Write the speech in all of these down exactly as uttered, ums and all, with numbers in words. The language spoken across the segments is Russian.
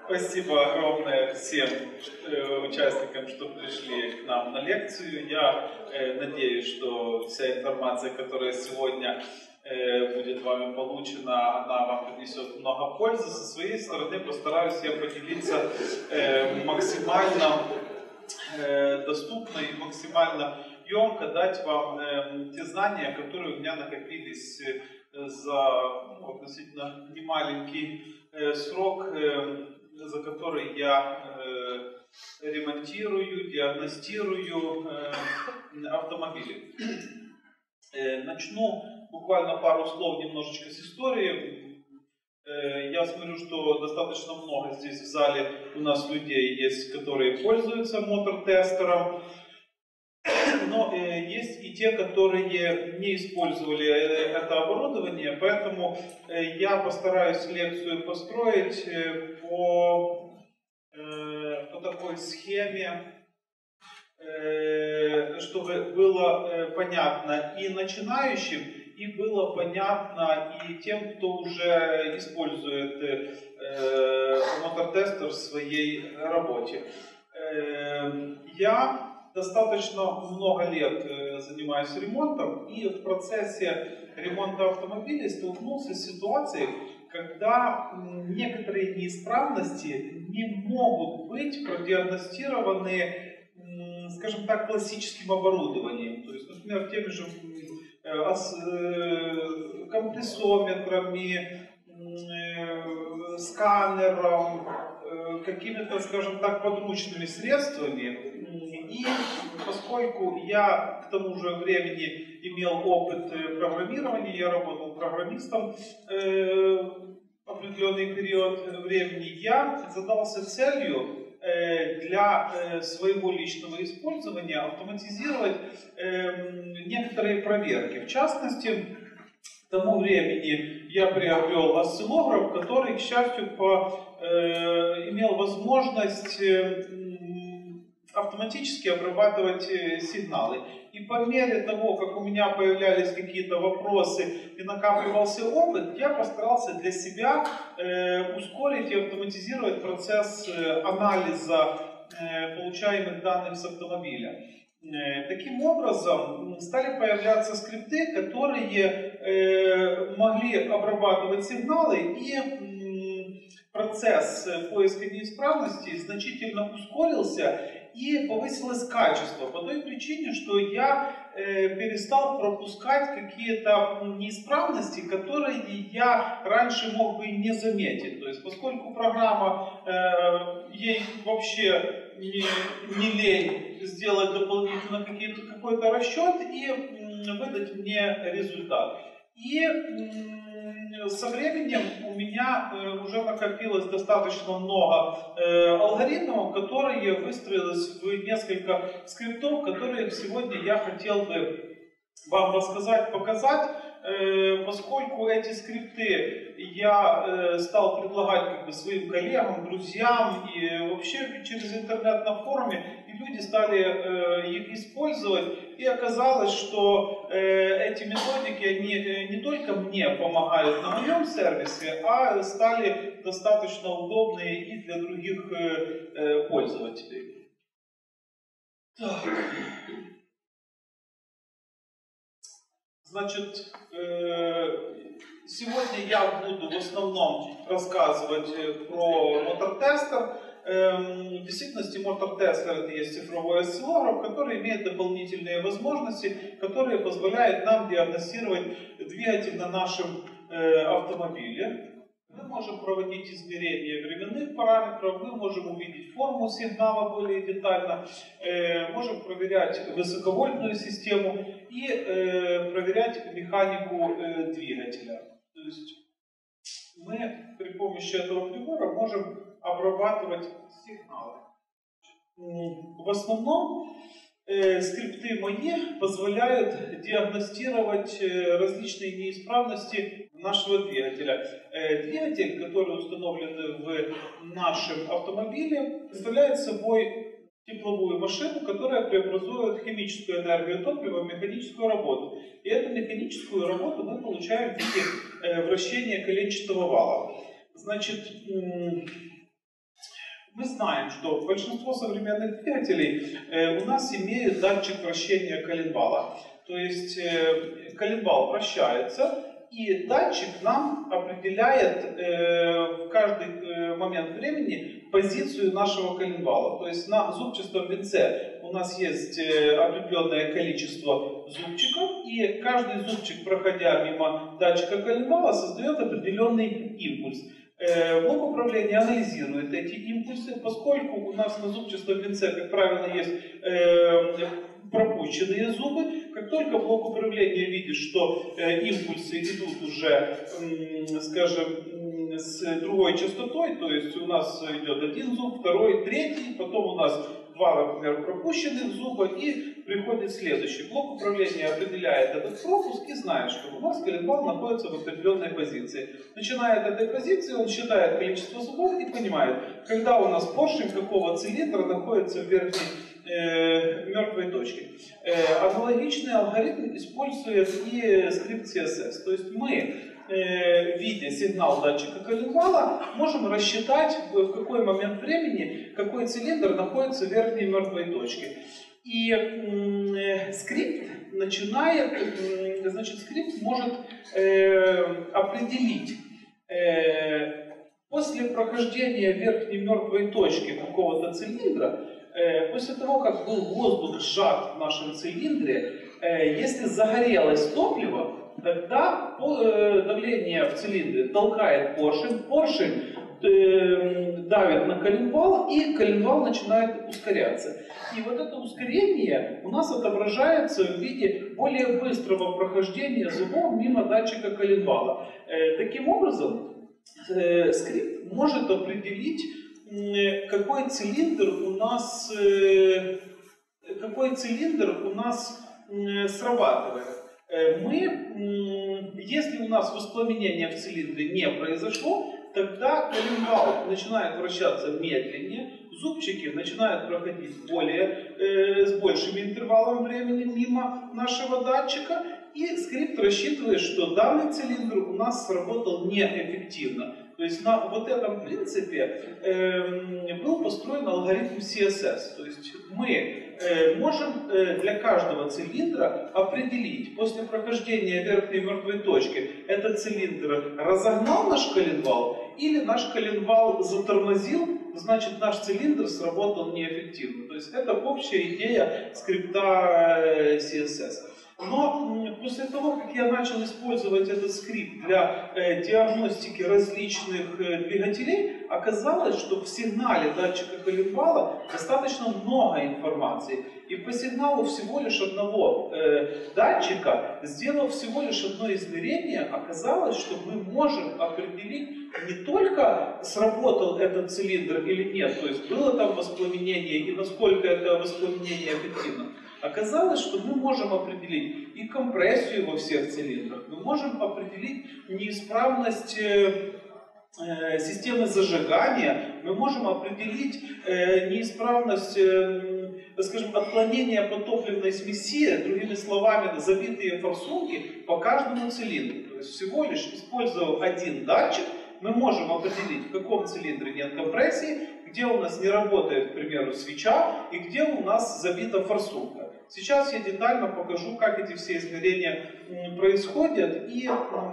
Спасибо огромное всем э, участникам, что пришли к нам на лекцию. Я э, надеюсь, что вся информация, которая сегодня э, будет вами получена, она вам принесет много пользы. Со своей стороны постараюсь я поделиться э, максимально э, доступно и максимально емко дать вам э, те знания, которые у меня накопились э, за ну, относительно немаленький э, срок, э, за который я э, ремонтирую, диагностирую э, автомобили. Э, начну буквально пару слов немножечко с истории. Э, я смотрю, что достаточно много здесь в зале у нас людей есть, которые пользуются мотор-тестером. Но э, есть и те, которые не использовали это оборудование, поэтому э, я постараюсь лекцию построить э, по, э, по такой схеме, э, чтобы было э, понятно и начинающим, и было понятно и тем, кто уже использует э, мотор-тестер в своей работе. Э, я достаточно много лет занимаюсь ремонтом, и в процессе ремонта автомобилей столкнулся с ситуацией, когда некоторые неисправности не могут быть продиагностированы, скажем так, классическим оборудованием. То есть, например, теми же компрессометрами, сканером, какими-то, скажем так, подручными средствами. И поскольку я к тому же времени имел опыт программирования, я работал программистом э, определенный период времени, я задался целью э, для э, своего личного использования автоматизировать э, некоторые проверки. В частности, к тому времени я приобрел осциллограф, который, к счастью, по, э, имел возможность э, автоматически обрабатывать сигналы. И по мере того, как у меня появлялись какие-то вопросы и накапливался опыт, я постарался для себя э, ускорить и автоматизировать процесс э, анализа э, получаемых данных с автомобиля. Э, таким образом, стали появляться скрипты, которые э, могли обрабатывать сигналы, и э, процесс поиска неисправностей значительно ускорился и повысилось качество по той причине, что я э, перестал пропускать какие-то неисправности, которые я раньше мог бы и не заметить. То есть, поскольку программа, э, ей вообще не, не лень сделать дополнительно какой-то расчет и э, выдать мне результат. И э, со временем у меня э, уже накопилось достаточно много э, алгоритмов, которые выстроились в несколько скриптов, которые сегодня я хотел бы вам рассказать, показать, э, поскольку эти скрипты я э, стал предлагать как бы своим коллегам, друзьям и вообще через интернет на форуме, и люди стали э, их использовать, и оказалось, что э, эти методики они э, не только мне помогают на моем сервисе, а стали достаточно удобные и для других э, э, пользователей. Так. Значит, сегодня я буду в основном рассказывать про мотор-тестер. В действительности мотор-тестер — это есть цифровой осциллограф, который имеет дополнительные возможности, которые позволяют нам диагностировать двигатель на нашем автомобиле. Мы можем проводить измерения временных параметров, мы можем увидеть форму сигнала более детально, э, можем проверять высоковольтную систему и э, проверять механику э, двигателя. То есть мы при помощи этого прибора можем обрабатывать сигналы. В основном э, скрипты мои позволяют диагностировать э, различные неисправности нашего двигателя. Э, двигатель, который установлен в нашем автомобиле, представляет собой тепловую машину, которая преобразует химическую энергию топлива в механическую работу. И эту механическую работу мы получаем в виде э, вращения коленчатого вала. Значит, Мы знаем, что большинство современных двигателей э, у нас имеют датчик вращения коленвала. То есть э, коленвал вращается, и датчик нам определяет э, в каждый э, момент времени позицию нашего коленвала. То есть на зубчатом венце у нас есть э, определенное количество зубчиков, и каждый зубчик, проходя мимо датчика коленвала, создает определенный импульс. Блок управления анализирует эти импульсы, поскольку у нас на зубчатом венце, как правило, есть э, пропущенные зубы. Как только блок управления видит, что э, импульсы идут уже, э, скажем, с другой частотой, то есть у нас идет один зуб, второй, третий, потом у нас два, например, пропущенных зуба, и приходит следующий. Блок управления определяет этот пропуск и знает, что у нас коленвал находится в определенной позиции. Начиная от этой позиции, он считает количество зубов и понимает, когда у нас поршень какого цилиндра находится в верхней э, мертвой точке. Э, аналогичный алгоритм использует и скрипт си эс эс. То есть мы, э, видя сигнал датчика коленвала, можем рассчитать, в какой момент времени какой цилиндр находится в верхней мертвой точке. И э, скрипт начинает, э, значит, скрипт может э, определить э, после прохождения верхней мертвой точки какого-то цилиндра, э, после того, как был воздух сжат в нашем цилиндре, э, если загорелось топливо, тогда э, давление в цилиндре толкает поршень, поршень э, давит на коленвал, и коленвал начинает ускоряться. И вот это ускорение у нас отображается в виде более быстрого прохождения зубов мимо датчика коленвала. Э, таким образом, э, скрипт может определить, э, какой цилиндр у нас, э, какой цилиндр у нас э, срабатывает. Э, мы, э, если у нас воспламенение в цилиндре не произошло, тогда коленвал начинает вращаться медленнее, зубчики начинают проходить более, э, с большим интервалом времени мимо нашего датчика, и скрипт рассчитывает, что данный цилиндр у нас сработал неэффективно. То есть на вот этом принципе э, был построен алгоритм си эс эс. То есть мы э, можем э, для каждого цилиндра определить, после прохождения верхней мертвой точки, этот цилиндр разогнал наш коленвал или наш коленвал затормозил, значит наш цилиндр сработал неэффективно. То есть это общая идея скрипта си эс эс. Но после того, как я начал использовать этот скрипт для э, диагностики различных э, двигателей, оказалось, что в сигнале датчика коленвала достаточно много информации. И по сигналу всего лишь одного э, датчика, сделав всего лишь одно измерение, оказалось, что мы можем определить не только сработал этот цилиндр или нет, то есть было там воспламенение и насколько это воспламенение эффективно. Оказалось, что мы можем определить и компрессию во всех цилиндрах, мы можем определить неисправность э, э, системы зажигания, мы можем определить э, неисправность, э, скажем, отклонения по топливной смеси, другими словами, забитые форсунки по каждому цилиндру. То есть всего лишь используя один датчик, мы можем определить, в каком цилиндре нет компрессии, где у нас не работает, к примеру, свеча, и где у нас забита форсунка. Сейчас я детально покажу, как эти все измерения происходят и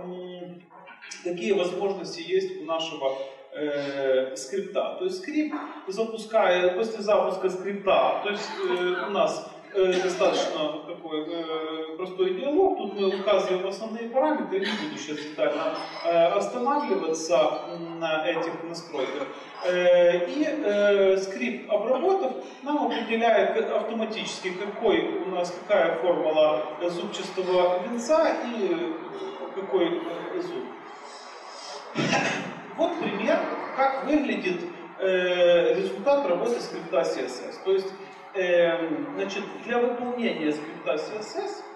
какие возможности есть у нашего э, скрипта. То есть скрипт, запуская, после запуска скрипта, то есть э, у нас э, достаточно такой э, простой диалог, тут мы указываем основные параметры, не буду сейчас детально э, останавливаться на этих настройках. Э, и э, скрипт, обработав, нам определяет автоматически, какой у нас, какая формула зубчатого венца и какой зуб. Вот пример, как выглядит э, результат работы скрипта си эс эс. То есть, э, значит, для выполнения скрипта си эс эс,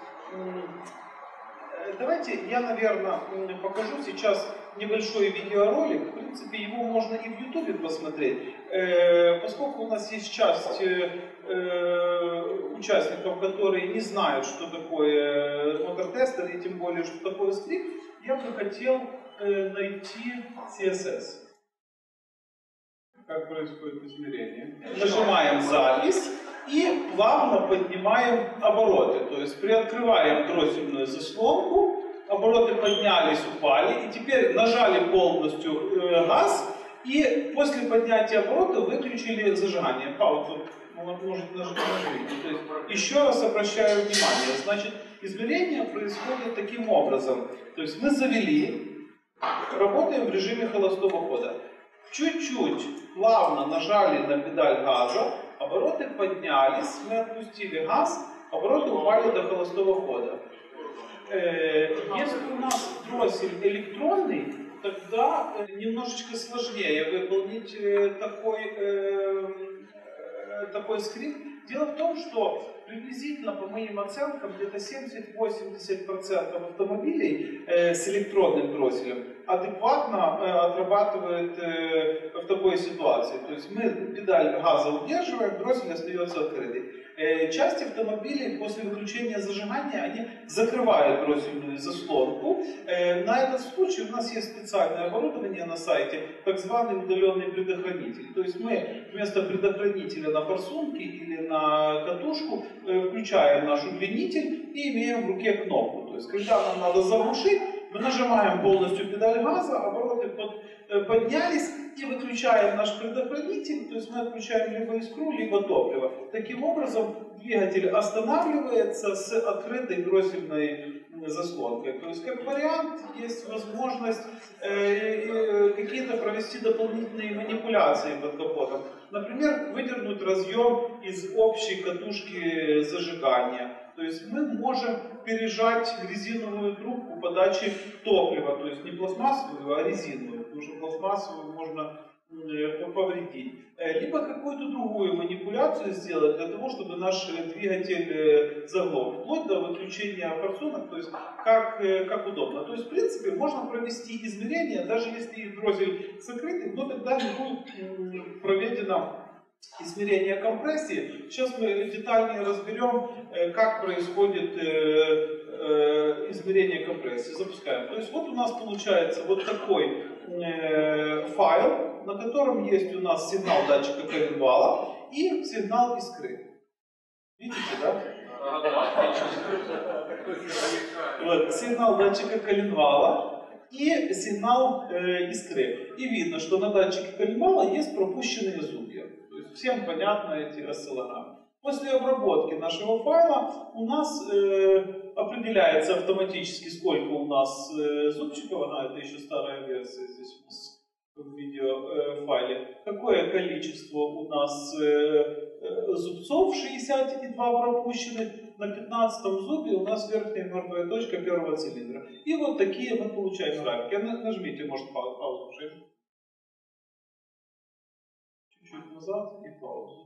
э, давайте я, наверное, покажу сейчас небольшой видеоролик. В принципе, его можно и в ютубе посмотреть. Э, поскольку у нас есть часть э, участников, которые не знают, что такое мотор-тестер, и тем более, что такое скрипт, я бы хотел найти си эс эс. как происходит измерение. Нажимаем запись и плавно поднимаем обороты. То есть приоткрываем дроссельную заслонку, обороты поднялись, упали, и теперь нажали полностью э, газ, и после поднятия оборота выключили зажигание. Паузу может нажать. То есть еще раз обращаю внимание, значит, измерение происходит таким образом. То есть мы завели, работаем в режиме холостого хода. Чуть-чуть плавно нажали на педаль газа, обороты поднялись, мы отпустили газ, обороты упали до холостого хода. Если у нас дроссель электронный, тогда немножечко сложнее выполнить такой, такой скрипт. Дело в том, что приблизительно, по моим оценкам, где-то семьдесят-восемьдесят процентов автомобилей э, с электронным дросселем адекватно э, отрабатывает э, в такой ситуации. То есть мы педаль газа удерживаем, дроссель остается открытый. Э, часть автомобилей после выключения зажигания они закрывают дроссельную заслонку. Э, на этот случай у нас есть специальное оборудование на сайте, так званый удаленный предохранитель. То есть мы вместо предохранителя на форсунке или на катушку включаем наш удлинитель и имеем в руке кнопку. То есть, когда нам надо заглушить, мы нажимаем полностью педаль газа, обороты под, поднялись и выключаем наш предохранитель. То есть мы отключаем либо искру, либо топливо. Таким образом, двигатель останавливается с открытой дроссельной заслонкой. То есть, как вариант, есть возможность э, э, какие-то провести дополнительные манипуляции под капотом. Например, выдернуть разъем из общей катушки зажигания. То есть мы можем пережать резиновую трубку подачи топлива, то есть не пластмассовую, а резиновую, потому что пластмассовую можно повредить. Либо какую-то другую манипуляцию сделать для того, чтобы наш двигатель заглох, вплоть до выключения форсунок, то есть как, как удобно. То есть, в принципе, можно провести измерения, даже если дроссель закрытый, но тогда не будет проведено измерение компрессии. Сейчас мы детальнее разберем, как происходит измерение компрессии. Запускаем. То есть вот у нас получается вот такой файл, на котором есть у нас сигнал датчика коленвала и сигнал искры. Видите, да? Вот, сигнал датчика коленвала и сигнал э, искры. И видно, что на датчике коленвала есть пропущенные зубья. То есть всем понятно эти осциллограммы. После обработки нашего файла у нас э, определяется автоматически, сколько у нас э, зубчиков. Она, это еще старая версия здесь у нас в видеофайле. Какое количество у нас э, э, зубцов, шестьдесят два пропущенных. На пятнадцатом зубе у нас верхняя мертвая точка первого цилиндра. И вот такие мы получаем графики. Нажмите, может, паузу уже. Чуть-чуть назад и паузу.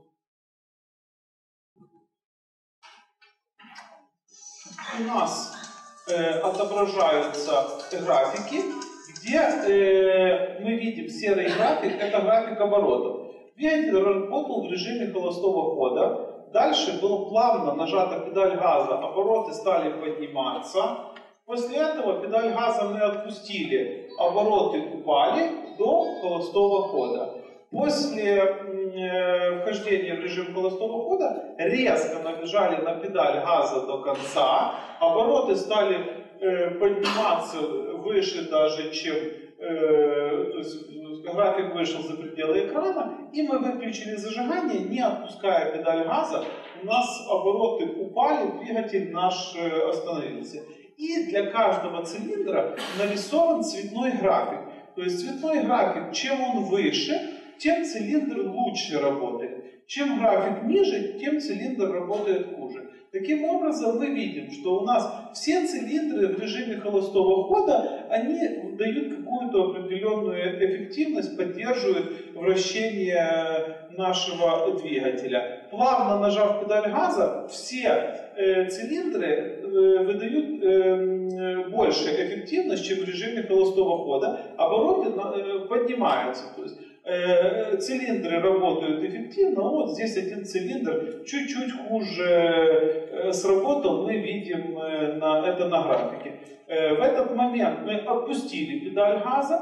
У нас э, отображаются графики, где э, мы видим серый график, это график оборотов. Двигатель работал в режиме холостого хода. Дальше была плавно нажата педаль газа, обороты стали подниматься. После этого педаль газа мы отпустили, обороты упали до холостого хода. После э, вхождения в режим холостого хода резко нажали на педаль газа до конца, обороты стали э, подниматься выше даже, чем э, то есть график вышел за пределы экрана, и мы выключили зажигание, не отпуская педаль газа, у нас обороты упали, двигатель наш э, остановился. И для каждого цилиндра нарисован цветной график. То есть цветной график, чем он выше, тем цилиндр лучше работает. Чем график ниже, тем цилиндр работает хуже. Таким образом, мы видим, что у нас все цилиндры в режиме холостого хода, они дают какую-то определенную эффективность, поддерживают вращение нашего двигателя. Плавно нажав педаль газа, все э, цилиндры э, выдают э, больше эффективность, чем в режиме холостого хода. Обороты э, поднимаются. То есть, цилиндры работают эффективно, вот здесь один цилиндр чуть-чуть хуже сработал, мы видим на, это на графике. В этот момент мы отпустили педаль газа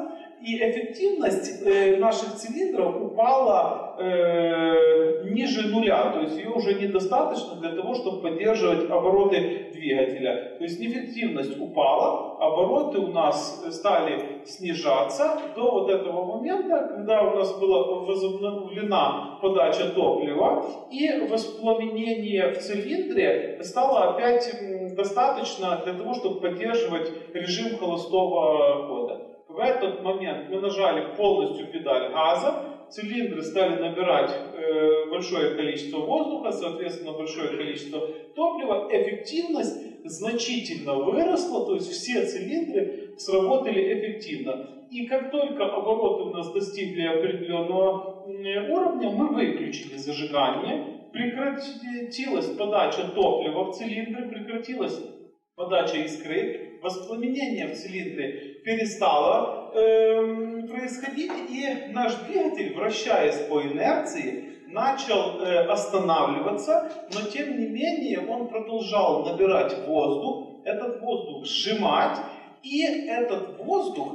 И эффективность э, наших цилиндров упала э, ниже нуля, то есть ее уже недостаточно для того, чтобы поддерживать обороты двигателя. То есть эффективность упала, обороты у нас стали снижаться до вот этого момента, когда у нас была возобновлена подача топлива, и воспламенение в цилиндре стало опять достаточно для того, чтобы поддерживать режим холостого хода. В этот момент мы нажали полностью педаль газа, цилиндры стали набирать э, большое количество воздуха, соответственно большое количество топлива, эффективность значительно выросла, то есть все цилиндры сработали эффективно. И как только обороты у нас достигли определенного уровня, мы выключили зажигание, прекратилась подача топлива в цилиндры, прекратилась подача искры, воспламенение в цилиндре перестало э, происходить, и наш двигатель, вращаясь по инерции, начал э, останавливаться, но тем не менее он продолжал набирать воздух, этот воздух сжимать, и этот воздух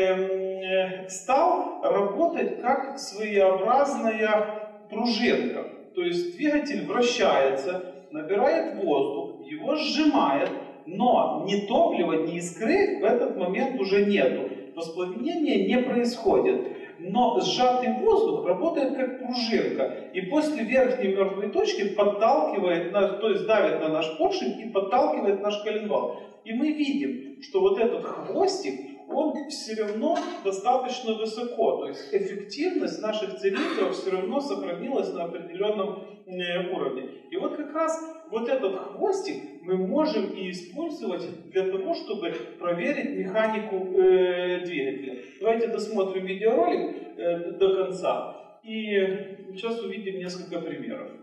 э, стал работать как своеобразная пружинка. То есть двигатель вращается, набирает воздух, его сжимает, но ни топлива, ни искры в этот момент уже нету. Воспламенение не происходит. Но сжатый воздух работает как пружинка. И после верхней мертвой точки подталкивает, нас, то есть давит на наш поршень и подталкивает наш коленвал. И мы видим, что вот этот хвостик, он все равно достаточно высоко. То есть эффективность наших цилиндров все равно сохранилась на определенном уровне. И вот как раз вот этот хвостик мы можем и использовать для того, чтобы проверить механику э, двигателя. Давайте досмотрим видеоролик э, до конца. И сейчас увидим несколько примеров.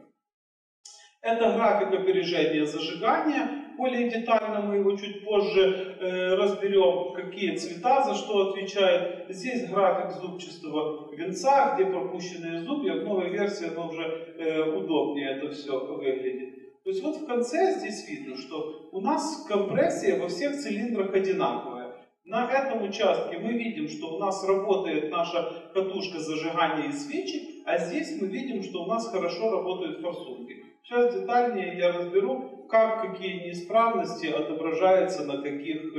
Это график опережения зажигания. Более детально мы его чуть позже э, разберем, какие цвета за что отвечают. Здесь график зубчатого венца, где пропущенные зубья. В новой версии оно уже э, удобнее это все выглядит. То есть вот в конце здесь видно, что у нас компрессия во всех цилиндрах одинаковая. На этом участке мы видим, что у нас работает наша катушка зажигания и свечи, а здесь мы видим, что у нас хорошо работают форсунки. Сейчас детальнее я разберу, как какие неисправности отображаются на каких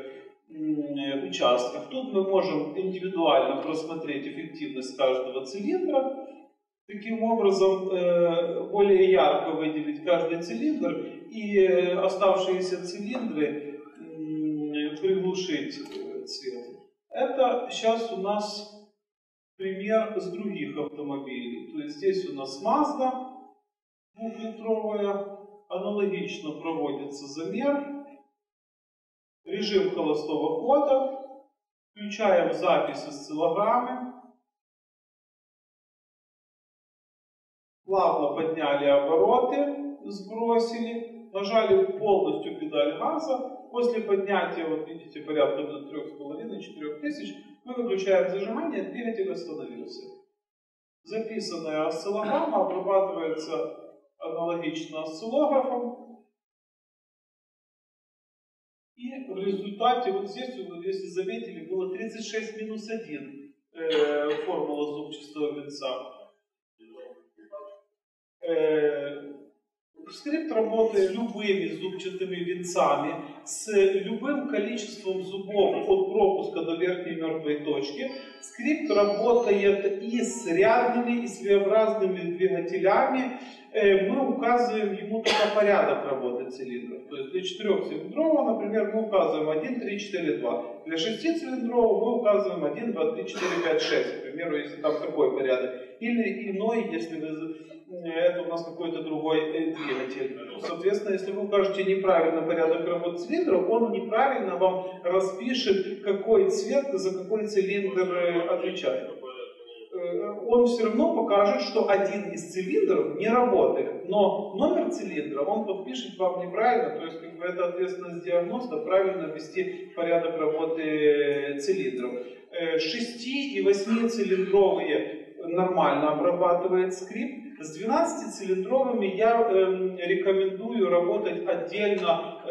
э, участках. Тут мы можем индивидуально просмотреть эффективность каждого цилиндра. Таким образом, э, более ярко выделить каждый цилиндр и э, оставшиеся цилиндры э, приглушить э, цвет. Это сейчас у нас пример с других автомобилей. То есть здесь у нас Mazda двухлитровая. Аналогично проводится замер. Режим холостого хода. Включаем запись осциллограммы. Плавно подняли обороты, сбросили. Нажали полностью педаль газа. После поднятия, вот видите, порядка до трёх с половиной — четырёх тысяч, мы выключаем зажигание, двигатель остановился. Записанная осциллограмма обрабатывается аналогично осциллографом. И в результате, вот здесь, если заметили, было тридцать шесть минус один э, формула зубчатого венца. Э, скрипт работает с любыми зубчатыми венцами, с любым количеством зубов от пропуска до верхней мертвой точки. Скрипт работает и с рядными, и с V-образными двигателями. Мы указываем ему только порядок работы цилиндров. То есть для четырехцилиндрового, например, мы указываем один, три, четыре, два. Для шестицилиндрового мы указываем один, два, три, четыре, пять, шесть. К примеру, если там такой порядок. Или иной, если вы, это у нас какой-то другой двигатель. Соответственно, если вы укажете неправильно порядок работы цилиндров, он неправильно вам распишет, какой цвет за какой цилиндр отвечает. Он все равно покажет, что один из цилиндров не работает, но номер цилиндра он подпишет вам неправильно, то есть как бы это ответственность диагноста правильно ввести порядок работы цилиндров. шести- и восьмицилиндровые нормально обрабатывает скрипт. С двенадцатицилиндровыми я э, рекомендую работать отдельно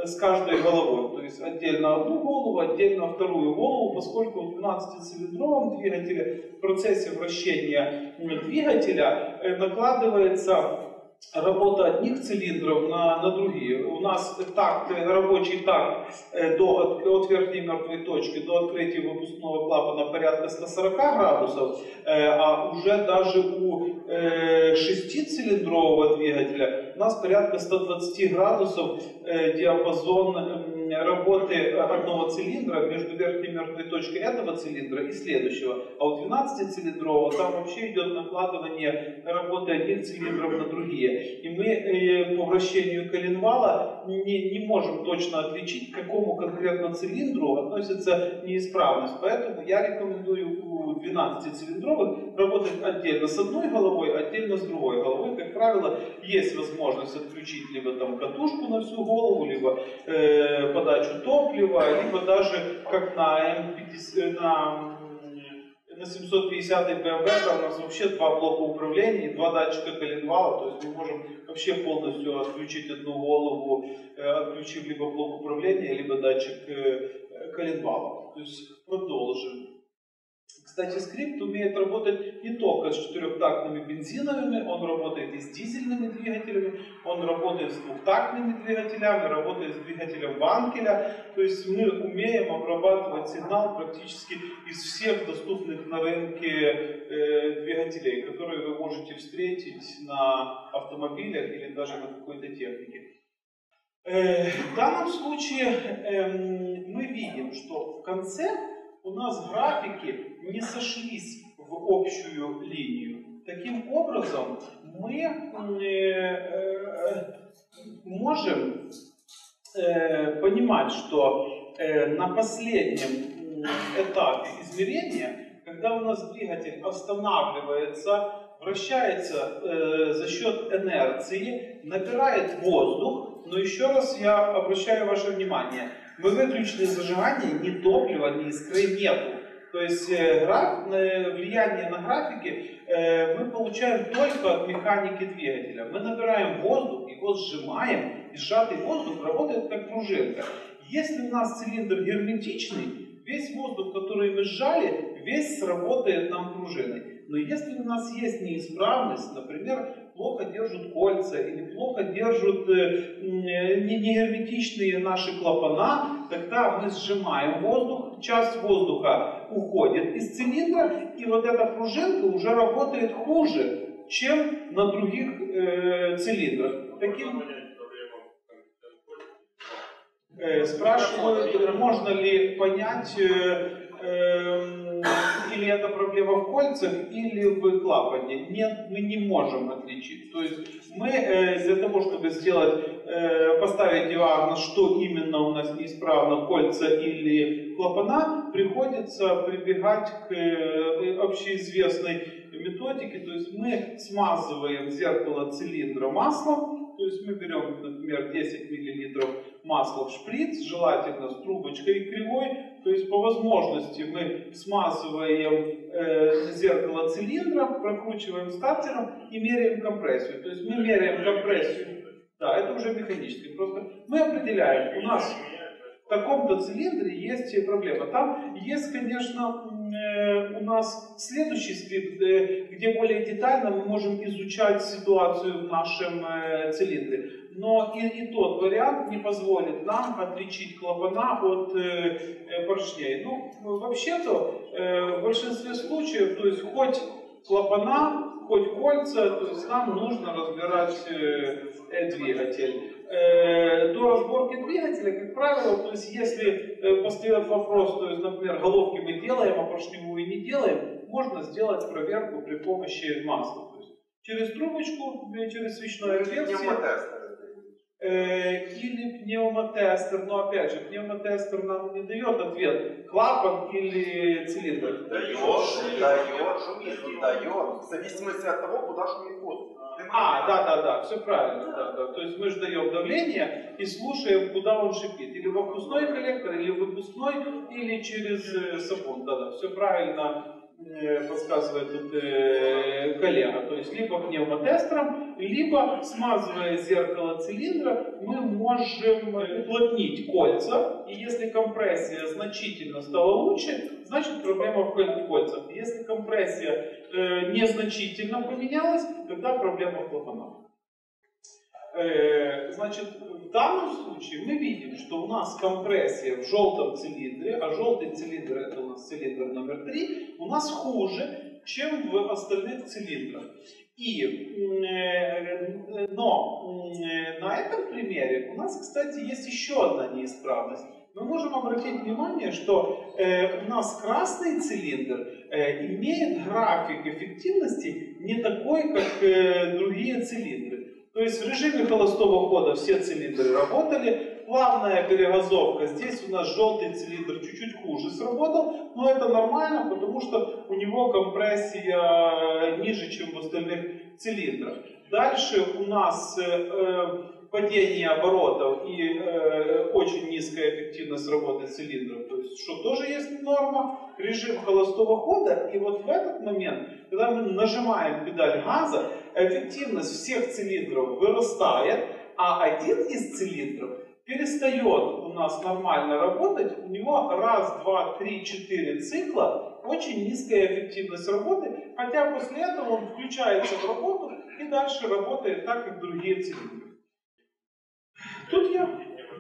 с каждой головой. То есть отдельно одну голову, отдельно вторую голову, поскольку в двенадцатицилиндровом двигателе в процессе вращения двигателя накладывается работа одних цилиндров на, на другие. У нас такт, рабочий такт до, от, от верхней мертвой точки до открытия выпускного клапана порядка ста сорока градусов, а уже даже у шестицилиндрового двигателя у нас порядка ста двадцати градусов диапазон работы одного цилиндра между верхней мертвой точкой этого цилиндра и следующего. А у двенадцатицилиндрового там вообще идет накладывание работы одних цилиндров на другие. И мы по вращению коленвала не, не можем точно отличить, к какому конкретно цилиндру относится неисправность. Поэтому я рекомендую у двенадцатицилиндровых работать отдельно с одной головой, отдельно с другой головой. Как правило, есть возможность отключить либо там катушку на всю голову, либо э, подачу топлива, либо даже как на эм пятьдесят, на, на семьсот пятьдесят бэ эм вэ, там у нас вообще два блока управления и два датчика коленвала, то есть мы можем вообще полностью отключить одну голову, э, отключив либо блок управления, либо датчик э, коленвала. То есть продолжим. Кстати, скрипт умеет работать не только с четырехтактными бензиновыми, он работает и с дизельными двигателями, он работает с двухтактными двигателями, работает с двигателем Ванкеля. То есть мы умеем обрабатывать сигнал практически из всех доступных на рынке э, двигателей, которые вы можете встретить на автомобилях или даже на какой-то технике. Э, в данном случае э, мы видим, что в конце у нас графики не сошлись в общую линию. Таким образом, мы э, можем э, понимать, что э, на последнем этапе измерения, когда у нас двигатель останавливается, вращается э, за счет инерции, набирает воздух, но еще раз я обращаю ваше внимание, мы выключили зажигание, ни топлива, ни искры нету. То есть э, граф, э, влияние на графики э, мы получаем только от механики двигателя. Мы набираем воздух, его сжимаем, и сжатый воздух работает как пружинка. Если у нас цилиндр герметичный, весь воздух, который мы сжали, весь сработает нам пружиной. Но если у нас есть неисправность, например, плохо держат кольца или плохо держат э, не герметичные наши клапана, тогда мы сжимаем воздух, часть воздуха уходит из цилиндра, и вот эта пружинка уже работает хуже, чем на других э, цилиндрах. Таким... Э, спрашивают, можно ли понять... Э, или это проблема в кольцах, или в клапане. Нет, мы не можем отличить. То есть мы для того, чтобы сделать, поставить диагноз, что именно у нас неисправно, кольца или клапана, приходится прибегать к общеизвестной методике. То есть мы смазываем зеркало цилиндра маслом. То есть мы берем, например, десять миллилитров масла в шприц, желательно с трубочкой кривой. То есть по возможности мы смазываем э, зеркало цилиндра, прокручиваем стартером и меряем компрессию. То есть мы меряем компрессию. Да, это уже механически. Просто мы определяем, у нас в таком-то цилиндре есть проблема. Там есть, конечно, у нас следующий скрипт, где более детально мы можем изучать ситуацию в нашем цилиндре. Но и, и тот вариант не позволит нам отличить клапана от э, поршней. Ну, вообще-то, э, в большинстве случаев, то есть хоть клапана, хоть кольца, то есть нам нужно разбирать э, двигатель. Э, до разборки двигателя, как правило, то есть если э, постает вопрос, то есть, например, головки мы делаем, а поршневую не делаем, можно сделать проверку при помощи масла. То есть через трубочку, через свечное отверстие. Или пневмотестер, но опять же, пневмотестер нам не дает ответ, клапан или цилиндр. Дает, дает, шумит, дает, в зависимости от того, куда шумит воздух. А, да, да, да, все правильно. Да, да. То есть мы же даем давление и слушаем, куда он шипит. Или в впускной коллектор, или в выпускной, или через сапун. Да, да, все правильно подсказывает тут э, коллега, то есть либо пневмотестером, либо смазывая зеркало цилиндра, мы можем уплотнить кольца, и если компрессия значительно стала лучше, значит проблема в кольцах. Если компрессия э, незначительно поменялась, тогда проблема в клапанах. Э, значит, в данном случае мы видим, что у нас компрессия в желтом цилиндре, а желтый цилиндр это у нас цилиндр номер три, у нас хуже, чем в остальных цилиндрах. И, э, но э, на этом примере у нас, кстати, есть еще одна неисправность. Мы можем обратить внимание, что э, у нас красный цилиндр э, имеет график эффективности не такой, как э, другие цилиндры. То есть в режиме холостого хода все цилиндры работали, плавная перегазовка, здесь у нас желтый цилиндр чуть-чуть хуже сработал, но это нормально, потому что у него компрессия ниже, чем в остальных цилиндрах. Дальше у нас э, падение оборотов и э, очень низкая эффективность работы цилиндров, то есть что тоже есть норма, режим холостого хода, и вот в этот момент, когда мы нажимаем педаль газа, эффективность всех цилиндров вырастает, а один из цилиндров перестает у нас нормально работать, у него раз, два, три, четыре цикла, очень низкая эффективность работы, хотя после этого он включается в работу и дальше работает так, как другие цилиндры. Тут я...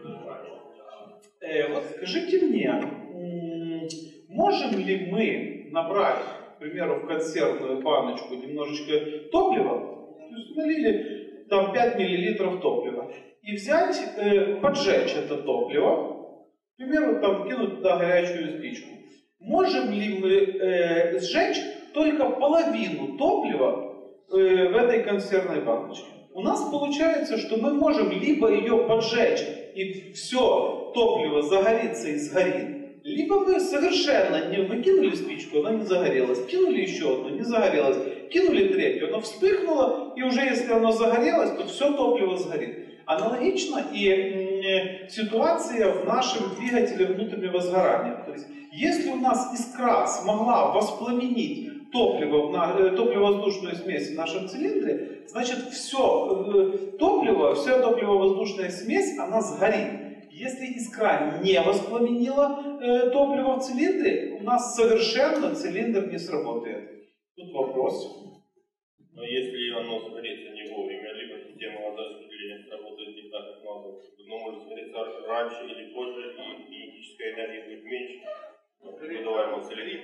Э, вот скажите мне, можем ли мы набрать, к примеру, в консервную баночку немножечко топлива, то есть налили там пять миллилитров топлива, и взять, э, поджечь это топливо, к примеру, там кинуть туда горячую спичку. Можем ли мы э, сжечь только половину топлива э, в этой консервной баночке? У нас получается, что мы можем либо ее поджечь, и все топливо загорится и сгорит, либо мы совершенно не... Мы кинули спичку, она не загорелась, кинули еще одну, не загорелась, кинули третью, она вспыхнула, и уже если оно загорелось, то все топливо сгорит. Аналогично и ситуация в нашем двигателе внутреннего сгорания. То есть, если у нас искра смогла воспламенить топливо, топливо-воздушную смесь в нашем цилиндре, значит все топливо, вся топливо-воздушная смесь, она сгорит. Если искра не воспламенила э, топливо в цилиндре, у нас совершенно цилиндр не сработает. Тут вопрос. Но если оно загорится не вовремя, либо система водораспределения сработает не так, как надо, оно может загореться раньше или позже, и кинетическая энергия будет меньше, выдаваемого цилиндра.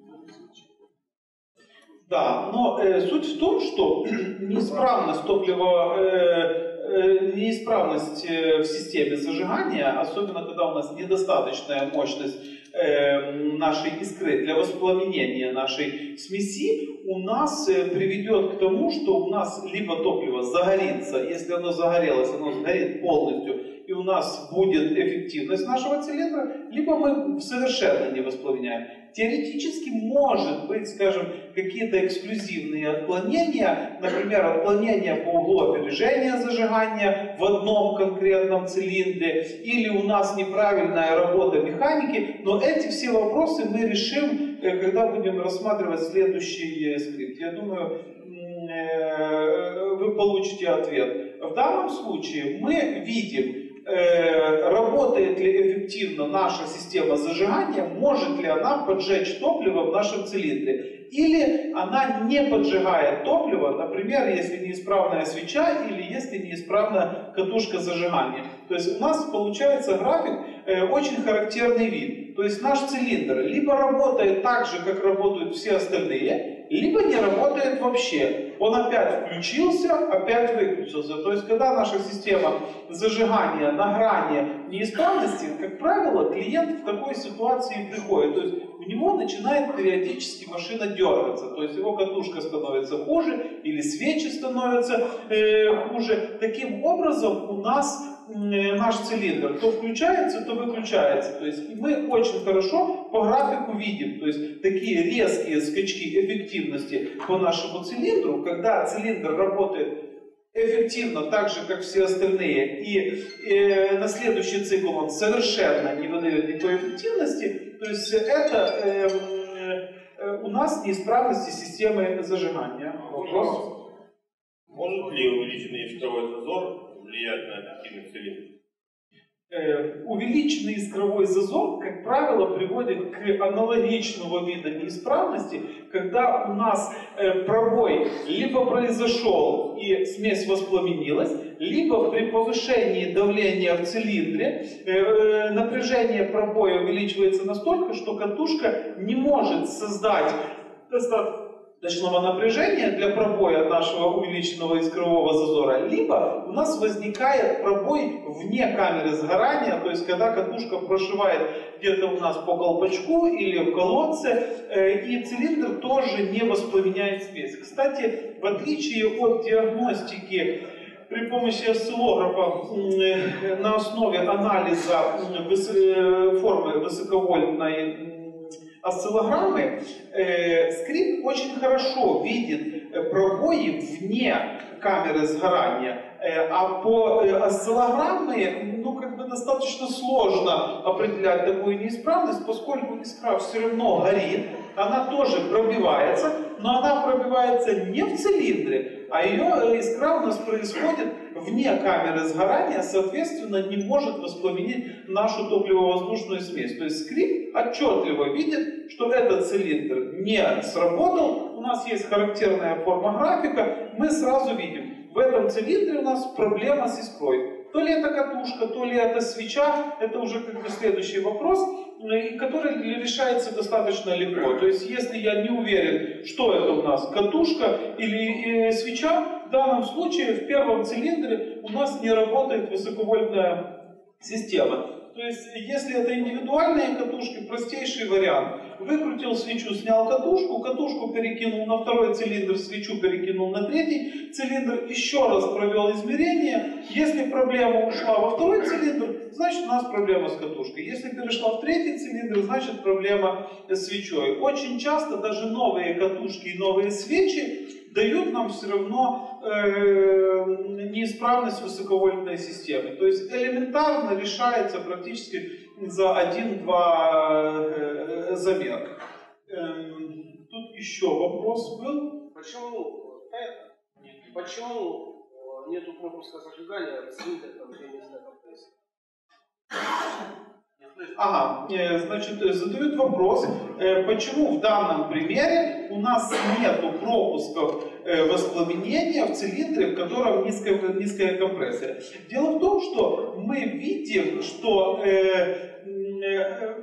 Да, но э, суть в том, что неисправность топлива, э, э, неисправность э, в системе зажигания, особенно когда у нас недостаточная мощность э, нашей искры для воспламенения нашей смеси, у нас э, приведет к тому, что у нас либо топливо загорится, если оно загорелось, оно сгорит полностью, и у нас будет эффективность нашего цилиндра, либо мы совершенно не воспламеняем. Теоретически может быть, скажем, какие-то эксклюзивные отклонения, например, отклонения по углу опережения зажигания в одном конкретном цилиндре, или у нас неправильная работа механики, но эти все вопросы мы решим, когда будем рассматривать следующий скрипт. Я думаю, вы получите ответ. В данном случае мы видим, работает ли эффективно наша система зажигания, может ли она поджечь топливо в нашем цилиндре. Или она не поджигает топливо, например, если неисправная свеча или если неисправная катушка зажигания. То есть у нас получается график э, очень характерный вид. То есть наш цилиндр либо работает так же, как работают все остальные, либо не работает вообще. Он опять включился, опять выключился. То есть когда наша система зажигания на грани неисправности, как правило, клиент в такой ситуации приходит. То есть у него начинает периодически машина дергаться. То есть его катушка становится хуже или свечи становятся э, хуже. Таким образом у нас э, наш цилиндр то включается, то выключается. То есть мы очень хорошо по графику видим. То есть такие резкие скачки эффективности по нашему цилиндру, когда цилиндр работает эффективно, так же, как все остальные, и э, на следующий цикл он совершенно не выдает никакой эффективности, то есть это э, э, у нас неисправности системы зажигания. Вопрос? Может ли увеличенный искровой зазор влиять на эффективность цилиндра? Увеличенный искровой зазор, как правило, приводит к аналогичного вида неисправности, когда у нас пробой либо произошел и смесь воспламенилась, либо при повышении давления в цилиндре напряжение пробоя увеличивается настолько, что катушка не может создать достаточного напряжения для пробоя нашего увеличенного искрового зазора, либо у нас возникает пробой вне камеры сгорания, то есть когда катушка прошивает где-то у нас по колпачку или в колодце, и цилиндр тоже не воспламеняет смесь. Кстати, в отличие от диагностики при помощи осциллографа на основе анализа формы высоковольтной осциллограммы, э, скрипт очень хорошо видит пробои вне камеры сгорания, э, а по э, осциллограмме ну, как бы достаточно сложно определять такую неисправность, поскольку искра все равно горит, она тоже пробивается, но она пробивается не в цилиндре, а ее искра у нас происходит вне камеры сгорания, соответственно, не может воспламенить нашу топливо-воздушную смесь. То есть скрипт отчетливо видит, что этот цилиндр не сработал, у нас есть характерная форма графика, мы сразу видим, в этом цилиндре у нас проблема с искрой. То ли это катушка, то ли это свеча, это уже как бы следующий вопрос, который решается достаточно легко. То есть, если я не уверен, что это у нас, катушка или э, свеча, в данном случае в первом цилиндре у нас не работает высоковольтная система. То есть, если это индивидуальные катушки, простейший вариант. Выкрутил свечу, снял катушку, катушку перекинул на второй цилиндр, свечу перекинул на третий цилиндр, еще раз провел измерение. Если проблема ушла во второй цилиндр, значит у нас проблема с катушкой. Если перешла в третий цилиндр, значит проблема с свечой. Очень часто даже новые катушки и новые свечи дают нам все равно э, неисправность высоковольтной системы. То есть элементарно решается практически за один-два э, замера. Эм, тут еще вопрос был. Почему, почему нету пропуска зажигания в цилиндре, там, где не знаю, компрессии? Ага, значит, задают вопрос, почему в данном примере у нас нету пропусков воспламенения в цилиндре, в котором низкая, низкая компрессия. Дело в том, что мы видим, что э, э,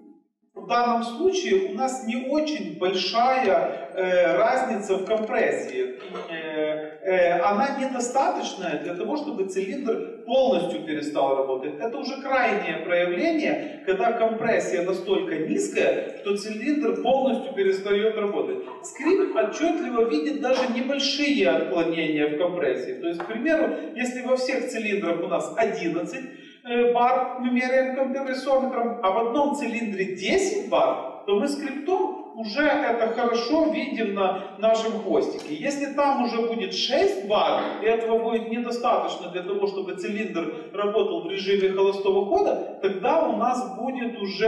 в данном случае у нас не очень большая э, разница в компрессии. Э, э, она недостаточная для того, чтобы цилиндр полностью перестал работать. Это уже крайнее проявление, когда компрессия настолько низкая, что цилиндр полностью перестает работать. Скрипт отчетливо видит даже небольшие отклонения в компрессии. То есть, к примеру, если во всех цилиндрах у нас одиннадцать бар мы меряем компрессометром, а в одном цилиндре десять бар, то мы скриптом уже это хорошо видим на нашем хвостике. Если там уже будет шесть бар, и этого будет недостаточно для того, чтобы цилиндр работал в режиме холостого хода, тогда у нас будет уже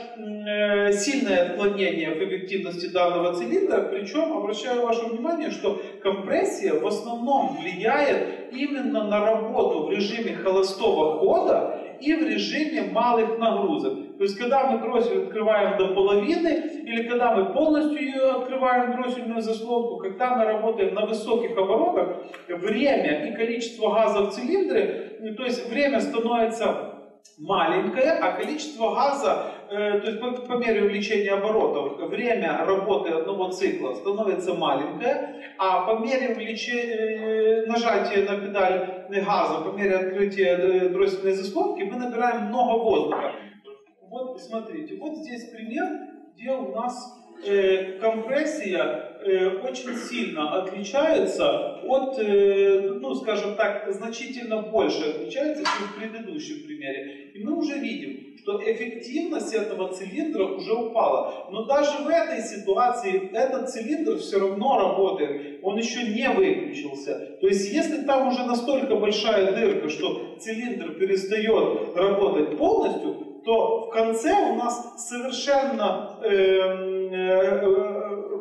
э, сильное отклонение в эффективности данного цилиндра. Причем, обращаю ваше внимание, что компрессия в основном влияет именно на работу в режиме холостого хода и в режиме малых нагрузок. То есть, когда мы дроссель открываем до половины, или когда мы полностью ее открываем, дроссельную заслонку, когда мы работаем на высоких оборотах, время и количество газа в цилиндре, то есть время становится маленькое, а количество газа, э, то есть по, по мере увеличения оборотов, время работы одного цикла становится маленькое, а по мере увеличения, э, нажатия на педаль газа, по мере открытия дроссельной заслонки, мы набираем много воздуха. Вот смотрите, вот здесь пример, где у нас э, компрессия э, очень сильно отличается от, э, ну скажем так, значительно больше отличается, чем в предыдущем примере. И мы уже видим, что эффективность этого цилиндра уже упала. Но даже в этой ситуации этот цилиндр все равно работает, он еще не выключился. То есть если там уже настолько большая дырка, что цилиндр перестает работать полностью, то в конце у нас совершенно э, э,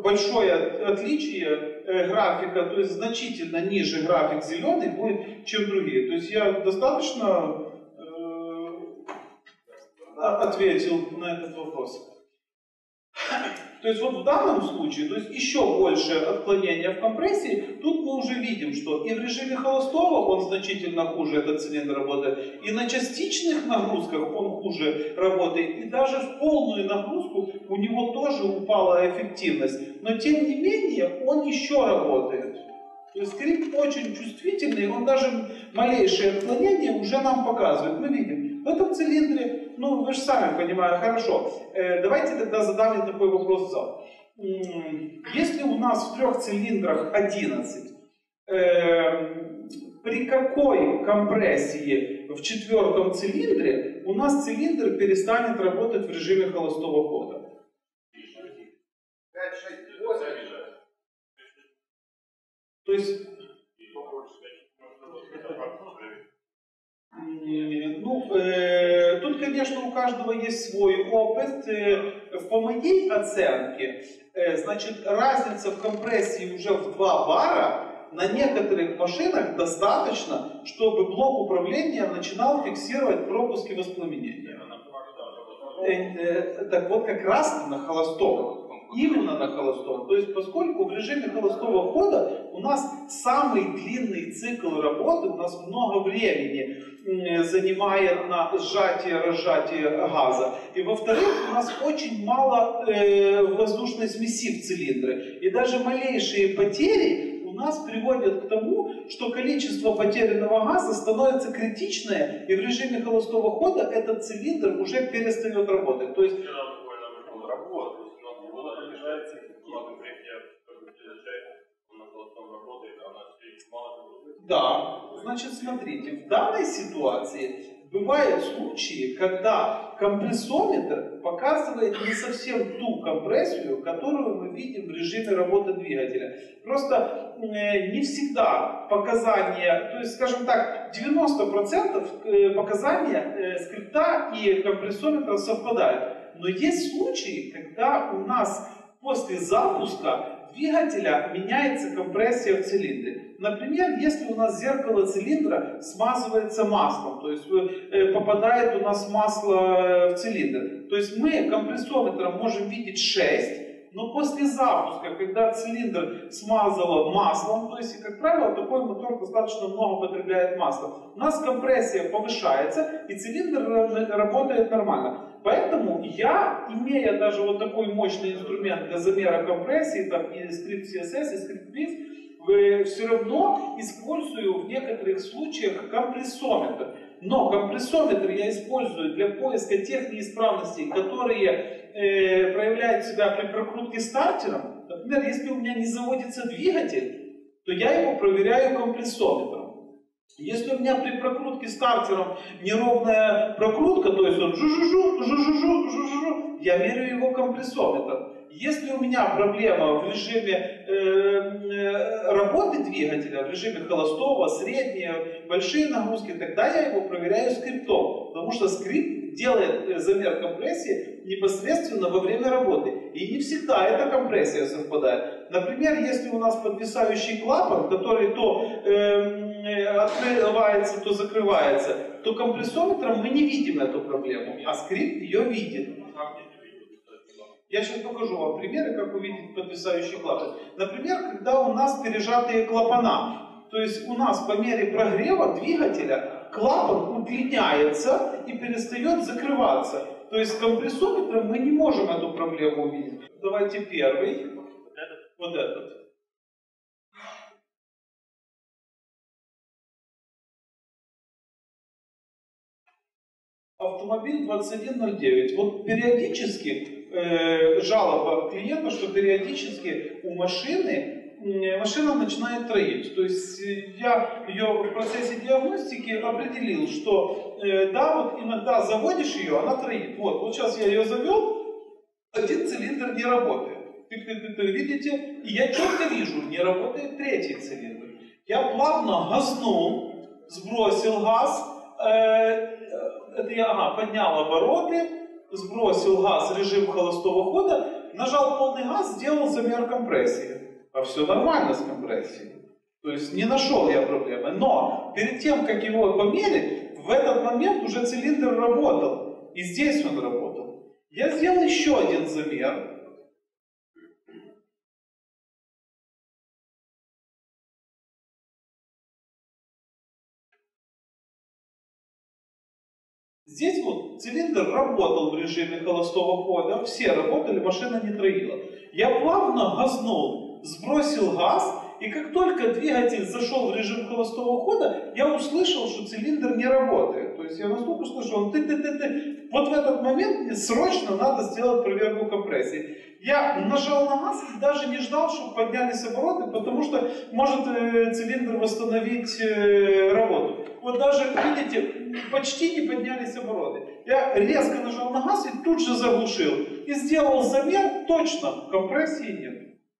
большое отличие графика, то есть значительно ниже график зеленый будет, чем другие. То есть я достаточно э, ответил на этот вопрос. То есть вот в данном случае, то есть еще больше отклонения в компрессии, тут мы уже видим, что и в режиме холостого он значительно хуже, этот цилиндр работает, и на частичных нагрузках он хуже работает, и даже в полную нагрузку у него тоже упала эффективность. Но тем не менее он еще работает. То есть скрипт очень чувствительный, он даже малейшие отклонения уже нам показывает. Мы видим, в этом цилиндре, ну вы же сами понимаете, хорошо. Э, давайте тогда задам мне такой вопрос в зал. Если у нас в трех цилиндрах одиннадцать, э, при какой компрессии в четвертом цилиндре у нас цилиндр перестанет работать в режиме холостого хода? пять, шесть, восемь. То есть, ну, э, тут, конечно, у каждого есть свой опыт. Э, по моей оценке, э, значит, разница в компрессии уже в два бара на некоторых машинах достаточно, чтобы блок управления начинал фиксировать пропуски воспламенения. Э, э, так вот, как раз на холостом. Именно на холостом. То есть, поскольку в режиме холостого хода у нас самый длинный цикл работы, у нас много времени занимает на сжатие-разжатие газа. И во-вторых, у нас очень мало э, воздушной смеси в цилиндре. И даже малейшие потери у нас приводят к тому, что количество потерянного газа становится критичное, и в режиме холостого хода этот цилиндр уже перестает работать. То есть, да, значит, смотрите, в данной ситуации бывают случаи, когда компрессометр показывает не совсем ту компрессию, которую мы видим в режиме работы двигателя. Просто э, не всегда показания, то есть, скажем так, девяносто процентов показания э, скрипта и компрессометра совпадают. Но есть случаи, когда у нас после запуска двигателя меняется компрессия в цилиндре. Например, если у нас зеркало цилиндра смазывается маслом, то есть э, попадает у нас масло в цилиндр. То есть мы компрессометром можем видеть шесть, но после запуска, когда цилиндр смазало маслом, то есть, как правило, такой мотор достаточно много потребляет масла, у нас компрессия повышается и цилиндр работает нормально. Поэтому я, имея даже вот такой мощный инструмент для замера компрессии, там и скрипт си эс эс, и скрипт пи, все равно использую в некоторых случаях компрессометр. Но компрессометр я использую для поиска тех неисправностей, которые э, проявляют себя при прокрутке стартером. Например, если у меня не заводится двигатель, то я его проверяю компрессометром. Если у меня при прокрутке стартером неровная прокрутка, то есть он жу-жу-жу, жу-жу-жу, жу-жу-жу, я меряю его компрессометром. Если у меня проблема в режиме э, э, работы двигателя, в режиме холостого, средние, большие нагрузки, тогда я его проверяю скриптом, потому что скрипт делает замер компрессии непосредственно во время работы. И не всегда эта компрессия совпадает. Например, если у нас подвисающий клапан, который то э, открывается, то закрывается, то компрессометром мы не видим эту проблему, а скрипт ее видит. Я сейчас покажу вам примеры, как увидеть подвисающий клапан. Например, когда у нас пережатые клапана. То есть у нас по мере прогрева двигателя клапан удлиняется и перестает закрываться. То есть компрессометром мы не можем эту проблему увидеть. Давайте первый. Вот этот. Автомобиль двадцать один ноль девять. Вот периодически э, жалоба клиента, что периодически у машины э, машина начинает троить. То есть я ее в процессе диагностики определил, что э, да, вот иногда заводишь ее, она троит. Вот, вот сейчас я ее завел, один цилиндр не работает. Вы видите? И я четко вижу, не работает третий цилиндр. Я плавно газнул, сбросил газ. Э, Это я ага, поднял обороты, сбросил газ, режим холостого хода, нажал полный газ, сделал замер компрессии. А все нормально с компрессией. То есть не нашел я проблемы. Но перед тем, как его померить, в этот момент уже цилиндр работал. И здесь он работал. Я сделал еще один замер. Здесь вот цилиндр работал в режиме холостого хода, все работали, машина не троила. Я плавно газнул, сбросил газ, и как только двигатель зашел в режим холостого хода, я услышал, что цилиндр не работает. То есть я настолько услышал, ты-ты-ты-ты. Вот в этот момент мне срочно надо сделать проверку компрессии. Я нажал на газ и даже не ждал, чтобы поднялись обороты, потому что может э, цилиндр восстановить э, работу. Вот даже, видите, почти не поднялись обороты. Я резко нажал на газ и тут же заглушил. И сделал замер, точно, компрессии нет.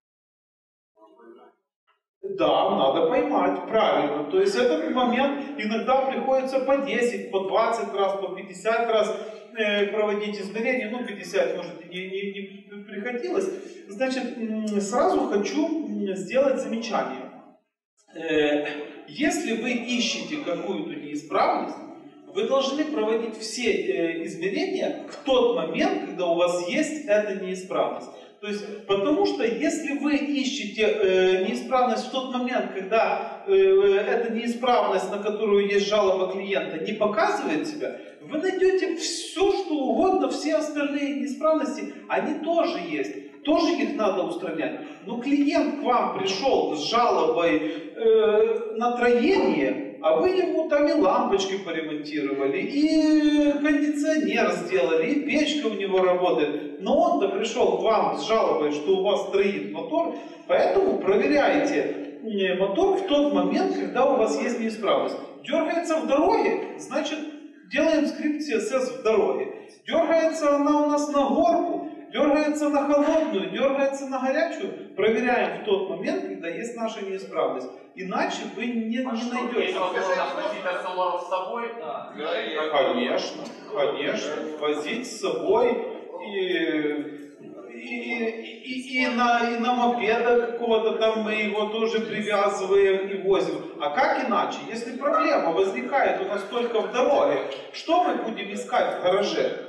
Да, надо поймать, правильно. То есть этот момент иногда приходится по десять, по двадцать раз, по пятьдесят раз э, проводить измерения. Ну, пятьдесят, может, не, не, не приходилось. Значит, сразу хочу сделать замечание. Э, если вы ищете какую-то неисправность, вы должны проводить все э, измерения в тот момент, когда у вас есть эта неисправность. То есть, потому что если вы ищете э, неисправность в тот момент, когда э, эта неисправность, на которую есть жалоба клиента, не показывает себя, вы найдете все, что угодно, все остальные неисправности, они тоже есть. Тоже их надо устранять. Но клиент к вам пришел с жалобой э, на троение, а вы ему там и лампочки поремонтировали, и кондиционер сделали, и печка у него работает. Но он-то пришел к вам с жалобой, что у вас троит мотор, поэтому проверяйте мотор в тот момент, когда у вас есть неисправность. Дергается в дороге, значит делаем скрипт си эс эс в дороге. Дергается она у нас на горку, дергается на холодную, дергается на горячую, проверяем в тот момент, когда есть наша неисправность. Иначе вы не, не найдете. Если возможно солар с собой, да. Конечно, конечно. Возить с собой и, и, и, и, на, и на мопеда какого-то там мы его тоже привязываем и возим. А как иначе? Если проблема возникает у нас только в дороге, что мы будем искать в гараже?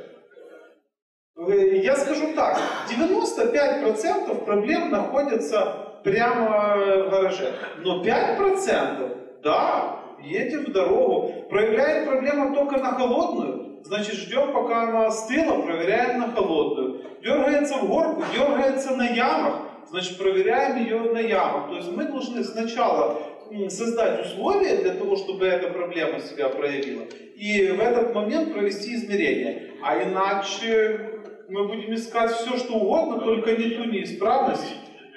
Я скажу так, девяносто пять процентов проблем находятся прямо в гараже. Но пять процентов, да, едем в дорогу. Проявляет проблема только на холодную, значит ждем, пока она остыла, проверяем на холодную. Дергается в горку, дергается на ямах, значит проверяем ее на ямах. То есть мы должны сначала создать условия для того, чтобы эта проблема себя проявила, и в этот момент провести измерения. А иначе мы будем искать все, что угодно, только не ту неисправность.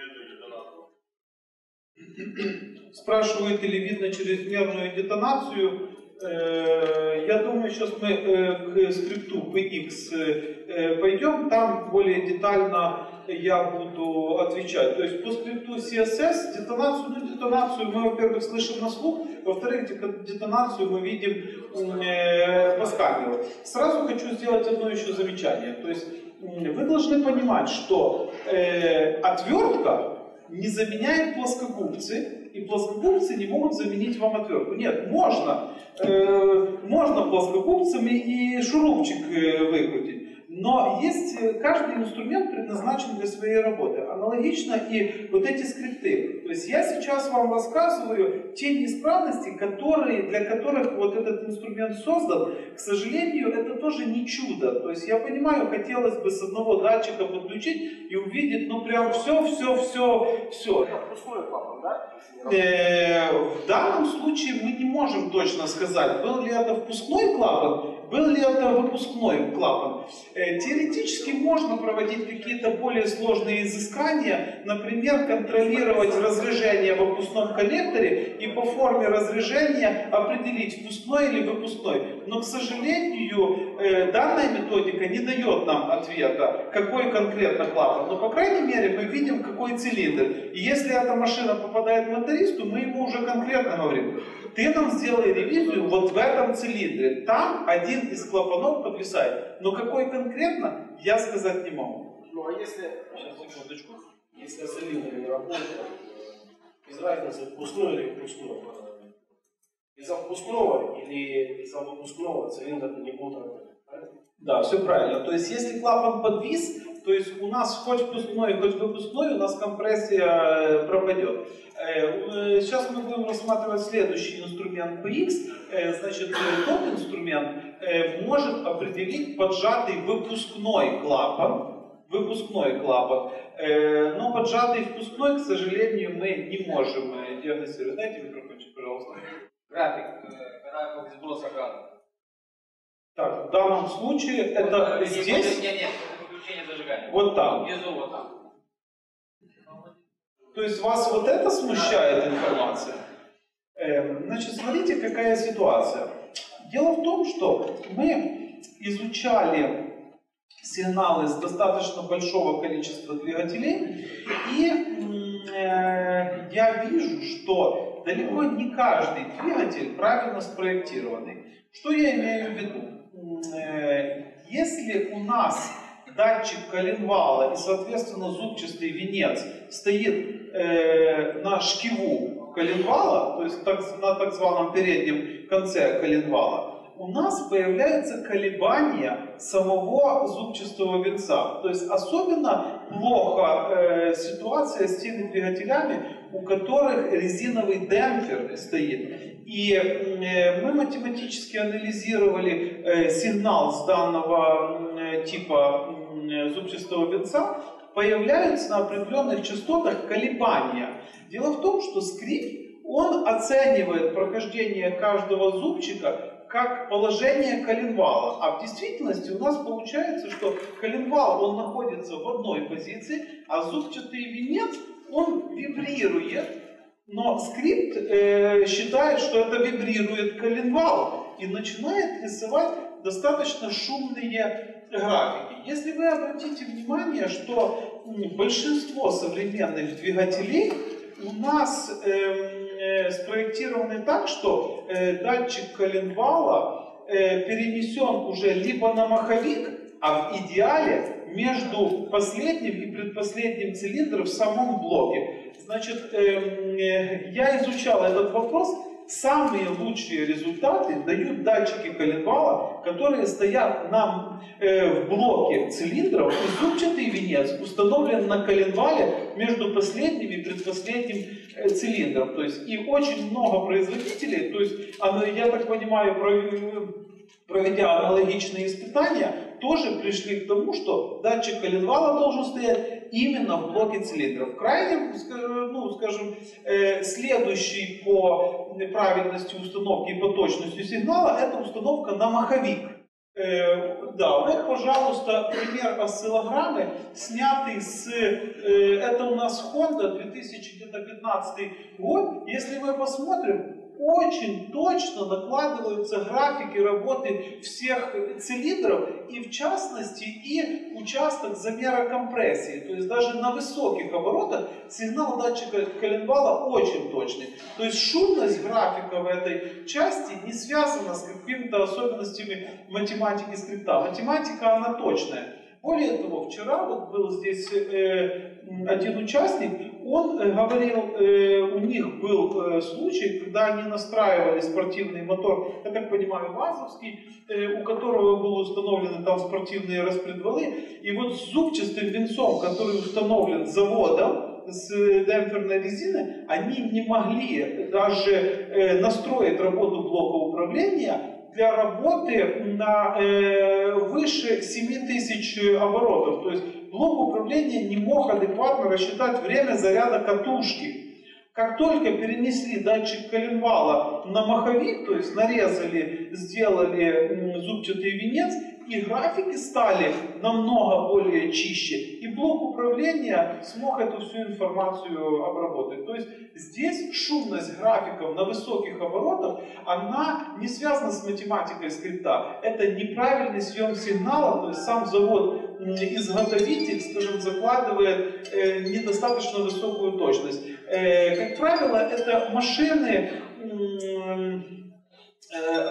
Спрашивают, или видно чрезмерную детонацию. Я думаю, сейчас мы к скрипту пи икс пойдем, там более детально я буду отвечать. То есть по скрипту си эс эс детонацию, ну детонацию мы, во-первых, слышим на слух, во-вторых, детонацию мы видим по сканеру. Сразу хочу сделать одно еще замечание. То есть вы должны понимать, что отвертка не заменяет плоскогубцы, и плоскогубцы не могут заменить вам отвертку. Нет, можно, э, можно плоскогубцами и шурупчик э, выкрутить. Но есть, каждый инструмент предназначен для своей работы. Аналогично и вот эти скрипты. То есть я сейчас вам рассказываю те неисправности, которые, для которых вот этот инструмент создан. К сожалению, это тоже не чудо. То есть я понимаю, хотелось бы с одного датчика подключить и увидеть, ну прям все, все, все, все. Впускной клапан, да? Э, в данном случае мы не можем точно сказать, был ли это впускной клапан, был ли это выпускной клапан. Э, теоретически можно проводить какие-то более сложные изыскания, например, контролировать разряжение в выпускном коллекторе и по форме разряжения определить, впускной или выпускной. Но, к сожалению, э, данная методика не дает нам ответа, какой конкретно клапан. Но, по крайней мере, мы видим, какой цилиндр. И если эта машина попадает к мотористу, мы ему уже конкретно говорим: ты нам сделай ревизию вот в этом цилиндре. Там один из клапанов подвисает. Но какой конкретно, я сказать не могу. Ну а если, Сейчас, секундочку. если цилиндр не работает, без разницы, впускной или впускной? Из-за впускного или из-за выпускного цилиндр не будет работать. Да, все правильно. То есть, если клапан подвис, то есть у нас хоть впускной, хоть выпускной, у нас компрессия пропадет. Сейчас мы будем рассматривать следующий инструмент пи икс. Значит, тот инструмент может определить поджатый выпускной клапан, выпускной клапан, но поджатый впускной, к сожалению, мы не можем диагностировать. Дайте микрофончик, пожалуйста. График, когда как сброса газа. Так, в данном случае это Нет, здесь, нет, нет, выключение зажигания. вот там. Внизу вот там. То есть вас вот это смущает информация? Эм, значит, смотрите, какая ситуация. Дело в том, что мы изучали сигналы с достаточно большого количества двигателей, и э, я вижу, что далеко не каждый двигатель правильно спроектированный. Что я имею в виду? Э, если у нас датчик коленвала и, соответственно, зубчатый венец стоит э, на шкиву коленвала, то есть так, на так званом переднем конце коленвала, у нас появляется колебание самого зубчатого венца. То есть особенно плохо э, ситуация с теми двигателями, у которых резиновый демпфер стоит. И э, мы математически анализировали э, сигнал с данного э, типа э, зубчатого венца. Появляются на определенных частотах колебания. Дело в том, что скрипт, он оценивает прохождение каждого зубчика как положение коленвала. А в действительности у нас получается, что коленвал, он находится в одной позиции, а зубчатый венец, он вибрирует. Но скрипт э, считает, что это вибрирует коленвал и начинает рисовать достаточно шумные графики. Если вы обратите внимание, что большинство современных двигателей у нас э, э, спроектированы так, что э, датчик коленвала э, перенесен уже либо на маховик, а в идеале между последним и предпоследним цилиндром в самом блоке. Значит, э, э, я изучал этот вопрос. Самые лучшие результаты дают датчики коленвала, которые стоят на, э, в блоке цилиндров, и зубчатый венец установлен на коленвале между последним и предпоследним э, цилиндром. То есть, и очень много производителей, то есть, я так понимаю, проведя аналогичные испытания, тоже пришли к тому, что датчик коленвала должен стоять именно в блоке цилиндров. Крайне, ну, скажем, следующий по правильности установки и по точности сигнала — это установка на маховик. Да, вот, пожалуйста, пример осциллограммы, снятый с... Это у нас Honda, две тысячи пятнадцатый год. Если мы посмотрим, очень точно накладываются графики работы всех цилиндров, и в частности и участок замера компрессии. То есть даже на высоких оборотах сигнал датчика коленвала очень точный. То есть шумность графика в этой части не связана с какими-то особенностями математики скрипта. Математика, она точная. Более того, вчера вот был здесь э, один участник, он э, говорил, э, у них был э, случай, когда они настраивали спортивный мотор, я так понимаю, ВАЗовский, э, у которого были установлены там спортивные распредвалы, и вот с зубчатым венцом, который установлен заводом, с демпферной резины, они не могли даже э, настроить работу блока управления для работы на э, выше семи тысяч оборотов. То есть блок управления не мог адекватно рассчитать время заряда катушки. Как только перенесли датчик коленвала на маховик, то есть нарезали, сделали зубчатый венец, и графики стали намного более чище, и блок управления смог эту всю информацию обработать. То есть здесь шумность графиков на высоких оборотах, она не связана с математикой скрипта. Это неправильный съем сигнала, то есть сам завод, изготовитель, скажем, закладывает э, недостаточно высокую точность. Э, как правило, это машины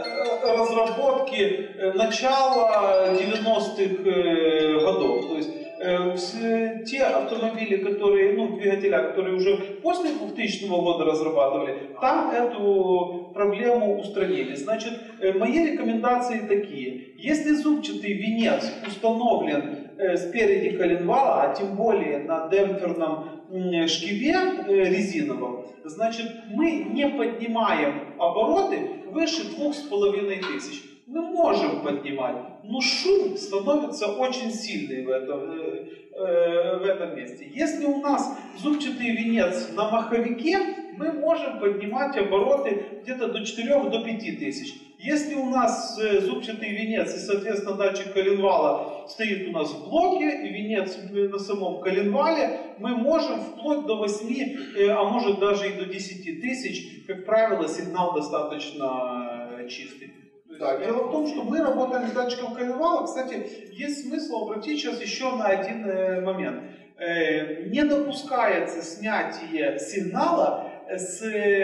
разработки начала девяностых годов. То есть Те автомобили, которые, ну, двигателя, которые уже после двухтысячного года разрабатывали, там эту проблему устранили. Значит, мои рекомендации такие. Если зубчатый венец установлен спереди коленвала, а тем более на демпферном шкиве резиновом, значит, мы не поднимаем обороты выше двух с половиной тысяч. Мы можем поднимать, но шум становится очень сильный в этом, э, в этом месте. Если у нас зубчатый венец на маховике, мы можем поднимать обороты где-то до четырёх до пяти тысяч. Если у нас зубчатый венец и, соответственно, датчик коленвала стоит у нас в блоке, и венец на самом коленвале, мы можем вплоть до восьми, а может даже и до десяти тысяч, как правило, сигнал достаточно чистый. Да, дело в том, что мы работаем с датчиком коленвала. Кстати, есть смысл обратить сейчас еще на один э, момент. Э, не допускается снятие сигнала с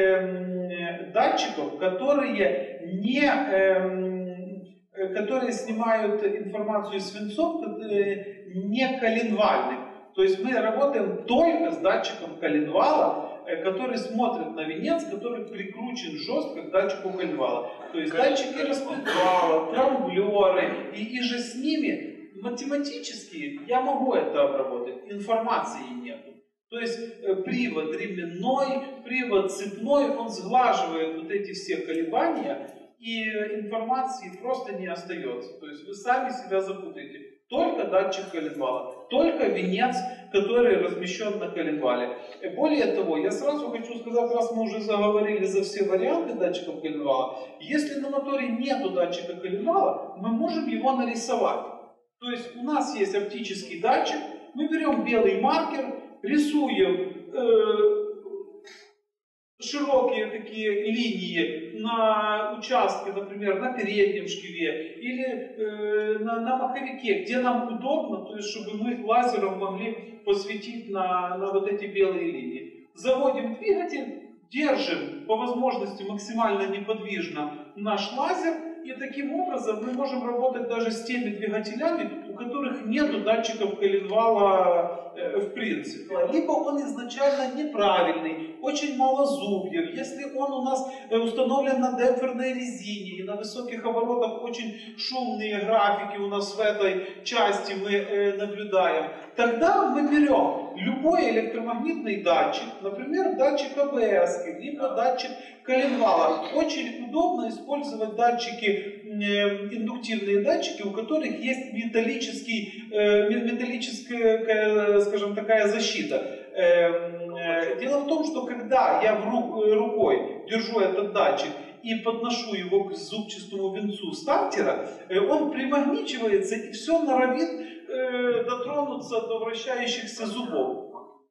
э, датчиков, которые, не, э, которые снимают информацию свинцом, которые не коленвальных. То есть мы работаем только с датчиком коленвала, который смотрит на венец, который прикручен жестко к датчику коленвала. То есть датчики распредвала, трамблеры, и, и же с ними математически я могу это обработать, информации нет. То есть привод ременной, привод цепной, он сглаживает вот эти все колебания, и информации просто не остается. То есть вы сами себя запутаете. Только датчик коленвала, только венец, который размещен на коленвале. Более того, я сразу хочу сказать, раз мы уже заговорили за все варианты датчиков коленвала, если на моторе нету датчика коленвала, мы можем его нарисовать. То есть у нас есть оптический датчик, мы берем белый маркер, рисуем э, широкие такие линии на участке, например, на переднем шкиве или э, на, на маховике, где нам удобно, то есть чтобы мы лазером могли посветить на, на вот эти белые линии. Заводим двигатель, держим по возможности максимально неподвижно наш лазер, и таким образом мы можем работать даже с теми двигателями, у которых нет датчиков коленвала э, в принципе. Либо он изначально неправильный, очень мало зубьев. Если он у нас э, установлен на демпферной резине и на высоких оборотах очень шумные графики у нас в этой части мы э, наблюдаем, тогда мы берем любой электромагнитный датчик, например, датчик а бэ эс, либо датчик коленвала. Очень удобно использовать датчики, э, индуктивные датчики, у которых есть металлический, э, металлическая, скажем, такая защита. Э, э, дело в том, что когда я в ру, рукой держу этот датчик и подношу его к зубчатому венцу стартера, э, он примагничивается и все норовит э, дотронуться до вращающихся зубов.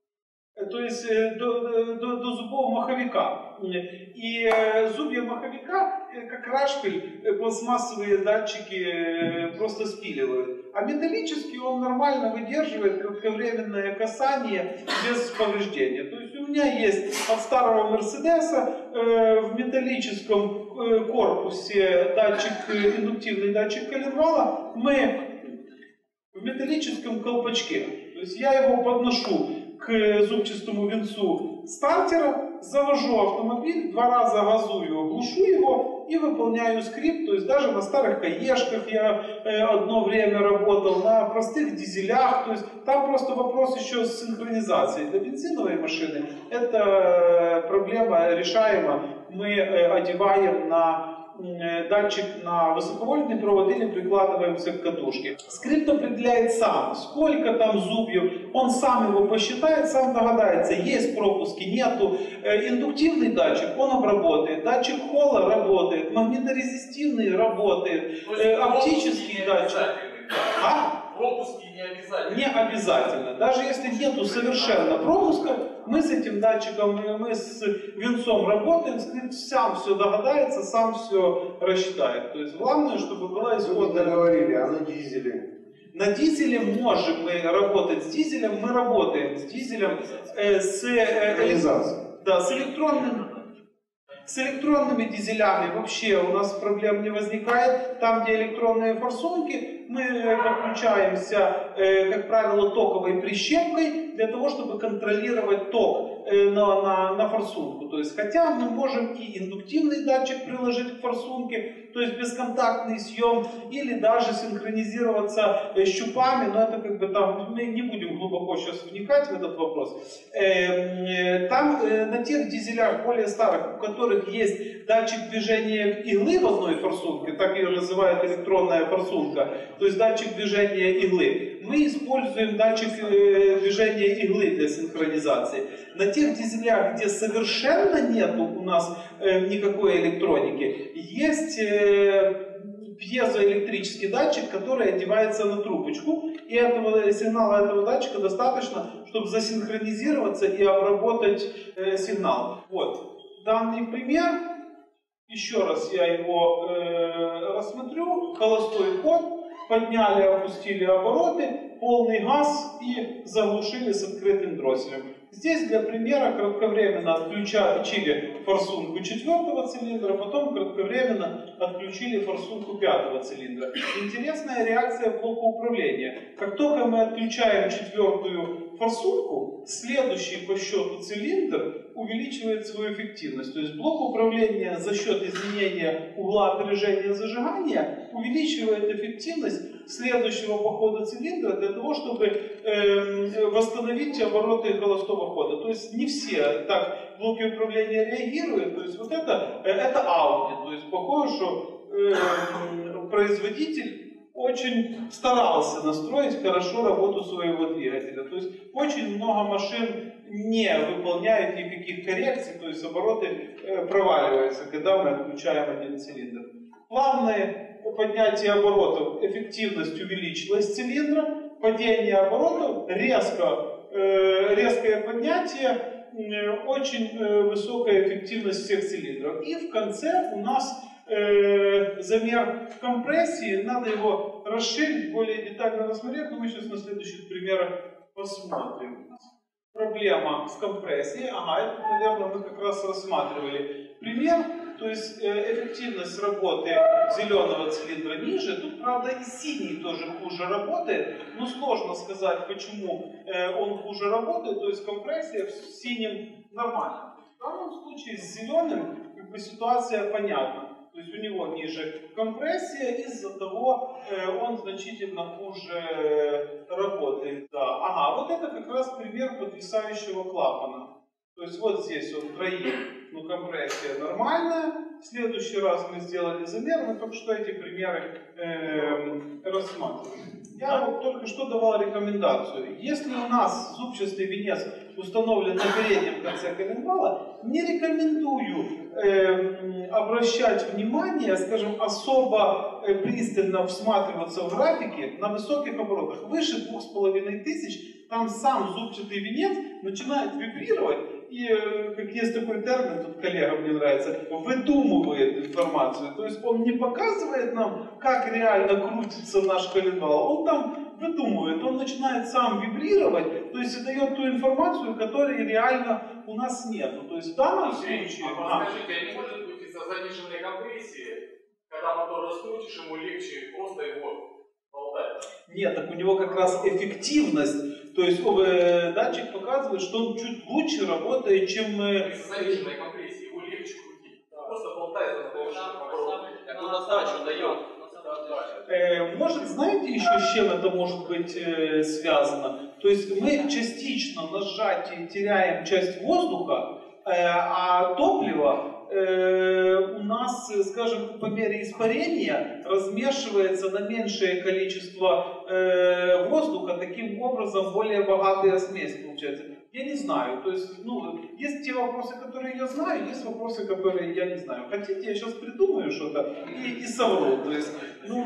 То есть до, до, до зубов маховика. И зубья маховика, как рашпиль, пластмассовые датчики просто спиливают. А металлический он нормально выдерживает кратковременное касание без повреждения. То есть у меня есть от старого Мерседеса э, в металлическом э, корпусе датчик, индуктивный датчик коленвала. Мы в металлическом колпачке. То есть я его подношу к зубчатому венцу стартера, завожу автомобиль, два раза газую, глушу его и выполняю скрипт. То есть даже на старых каешках я э, одно время работал, на простых дизелях. То есть там просто вопрос еще с синхронизацией. Для бензиновой машины эта проблема решаема. Мы э, одеваем на датчик на высоковольтный провод или прикладываемся к катушке. Скрипт определяет сам, сколько там зубьев, он сам его посчитает, сам догадается, есть пропуски, нету. Индуктивный датчик, он обработает, датчик холла работает, магниторезистивный работает, оптический датчик. А? Пропуски не обязательно. Не обязательно. Даже если нету совершенно пропуска, мы с этим датчиком, мы с венцом работаем, скрипт сам все догадается, сам все рассчитает. То есть главное, чтобы была исходная... Вы говорили, а на дизеле? На дизеле можем мы работать с дизелем, мы работаем с дизелем, э, с, э, да, с электронным... С электронными дизелями вообще у нас проблем не возникает. Там, где электронные форсунки, мы подключаемся, как правило, токовой прищепкой для того, чтобы контролировать ток на, на, на форсунку. То есть, хотя мы можем и индуктивный датчик приложить к форсунке, то есть бесконтактный съем, или даже синхронизироваться щупами, но это как бы там, мы не будем глубоко сейчас вникать в этот вопрос. Там на тех дизелях более старых, у которых есть датчик движения иглы в одной форсунке, так ее называют электронная форсунка, то есть датчик движения иглы, мы используем датчик движения иглы для синхронизации. На тех дизелях, где совершенно нету у нас никакой электроники, есть пьезоэлектрический датчик, который одевается на трубочку, и этого, сигнала этого датчика достаточно, чтобы засинхронизироваться и обработать э, сигнал. Вот. Данный пример, еще раз я его э, рассмотрю, холостой ход, подняли, опустили обороты, полный газ и заглушили с открытым дросселем. Здесь для примера кратковременно отключили форсунку четвертого цилиндра, потом кратковременно отключили форсунку пятого цилиндра. Интересная реакция блока управления. Как только мы отключаем четвертую форсунку, следующий по счету цилиндр увеличивает свою эффективность. То есть блок управления за счет изменения угла опережения зажигания увеличивает эффективность следующего по ходу цилиндра для того, чтобы э, восстановить обороты холостого хода. То есть не все так блоки управления реагируют. То есть вот это, это Audi. То есть похоже, что э, производитель очень старался настроить хорошо работу своего двигателя. То есть очень много машин не выполняют никаких коррекций, то есть обороты э, проваливаются, когда мы отключаем один цилиндр. Плавное поднятие оборотов, эффективность увеличилась цилиндра, падение оборотов, резко, э, резкое поднятие, э, очень э, высокая эффективность всех цилиндров. И в конце у нас э, замер компрессии, надо его расширить, более детально рассмотреть, но мы сейчас на следующих примерах посмотрим. Проблема с компрессией, ага, это, наверное, мы как раз рассматривали пример. То есть эффективность работы зеленого цилиндра ниже. Тут, правда, и синий тоже хуже работает. Но сложно сказать, почему он хуже работает. То есть компрессия в синем нормальна. В данном случае с зеленым как бы ситуация понятна. То есть у него ниже компрессия, из-за того он значительно хуже работает. Да. Ага, вот это как раз пример подвисающего клапана. То есть вот здесь он троит, ну компрессия нормальная. В следующий раз мы сделали замер, мы только что эти примеры э, рассматривали. Я вот только что давал рекомендацию. Если у нас зубчатый венец установлен на переднем конце коленвала, не рекомендую э, обращать внимание, скажем, особо э, пристально всматриваться в графики на высоких оборотах. Выше двух с половиной тысяч, там сам зубчатый венец начинает вибрировать. И, как есть такой термин, тут коллега мне нравится, выдумывает информацию. То есть он не показывает нам, как реально крутится наш коленвал, он там выдумывает, он начинает сам вибрировать, то есть и дает ту информацию, которой реально у нас нет. То есть в данном случае... А подскажите, а не может быть из-за заниженной компрессии, когда мотор раскрутишь, ему легче просто его болтать? Нет, так у него как раз эффективность. То есть э, датчик показывает, что он чуть лучше работает, чем... Э, Из-за заниженной компрессии его легче крутить. Просто болтается на повышенном обороте. Так он отдачу дает. Э, может, знаете еще, с чем это может быть э, связано? То есть мы частично на сжатии теряем часть воздуха, э, а топливо э, у нас, скажем, по мере испарения размешивается на меньшее количество э, воздуха, таким образом более богатая смесь получается. Я не знаю, то есть, ну, есть те вопросы, которые я знаю, есть вопросы, которые я не знаю. Хотите, я сейчас придумаю что-то и, и совру, то есть, ну,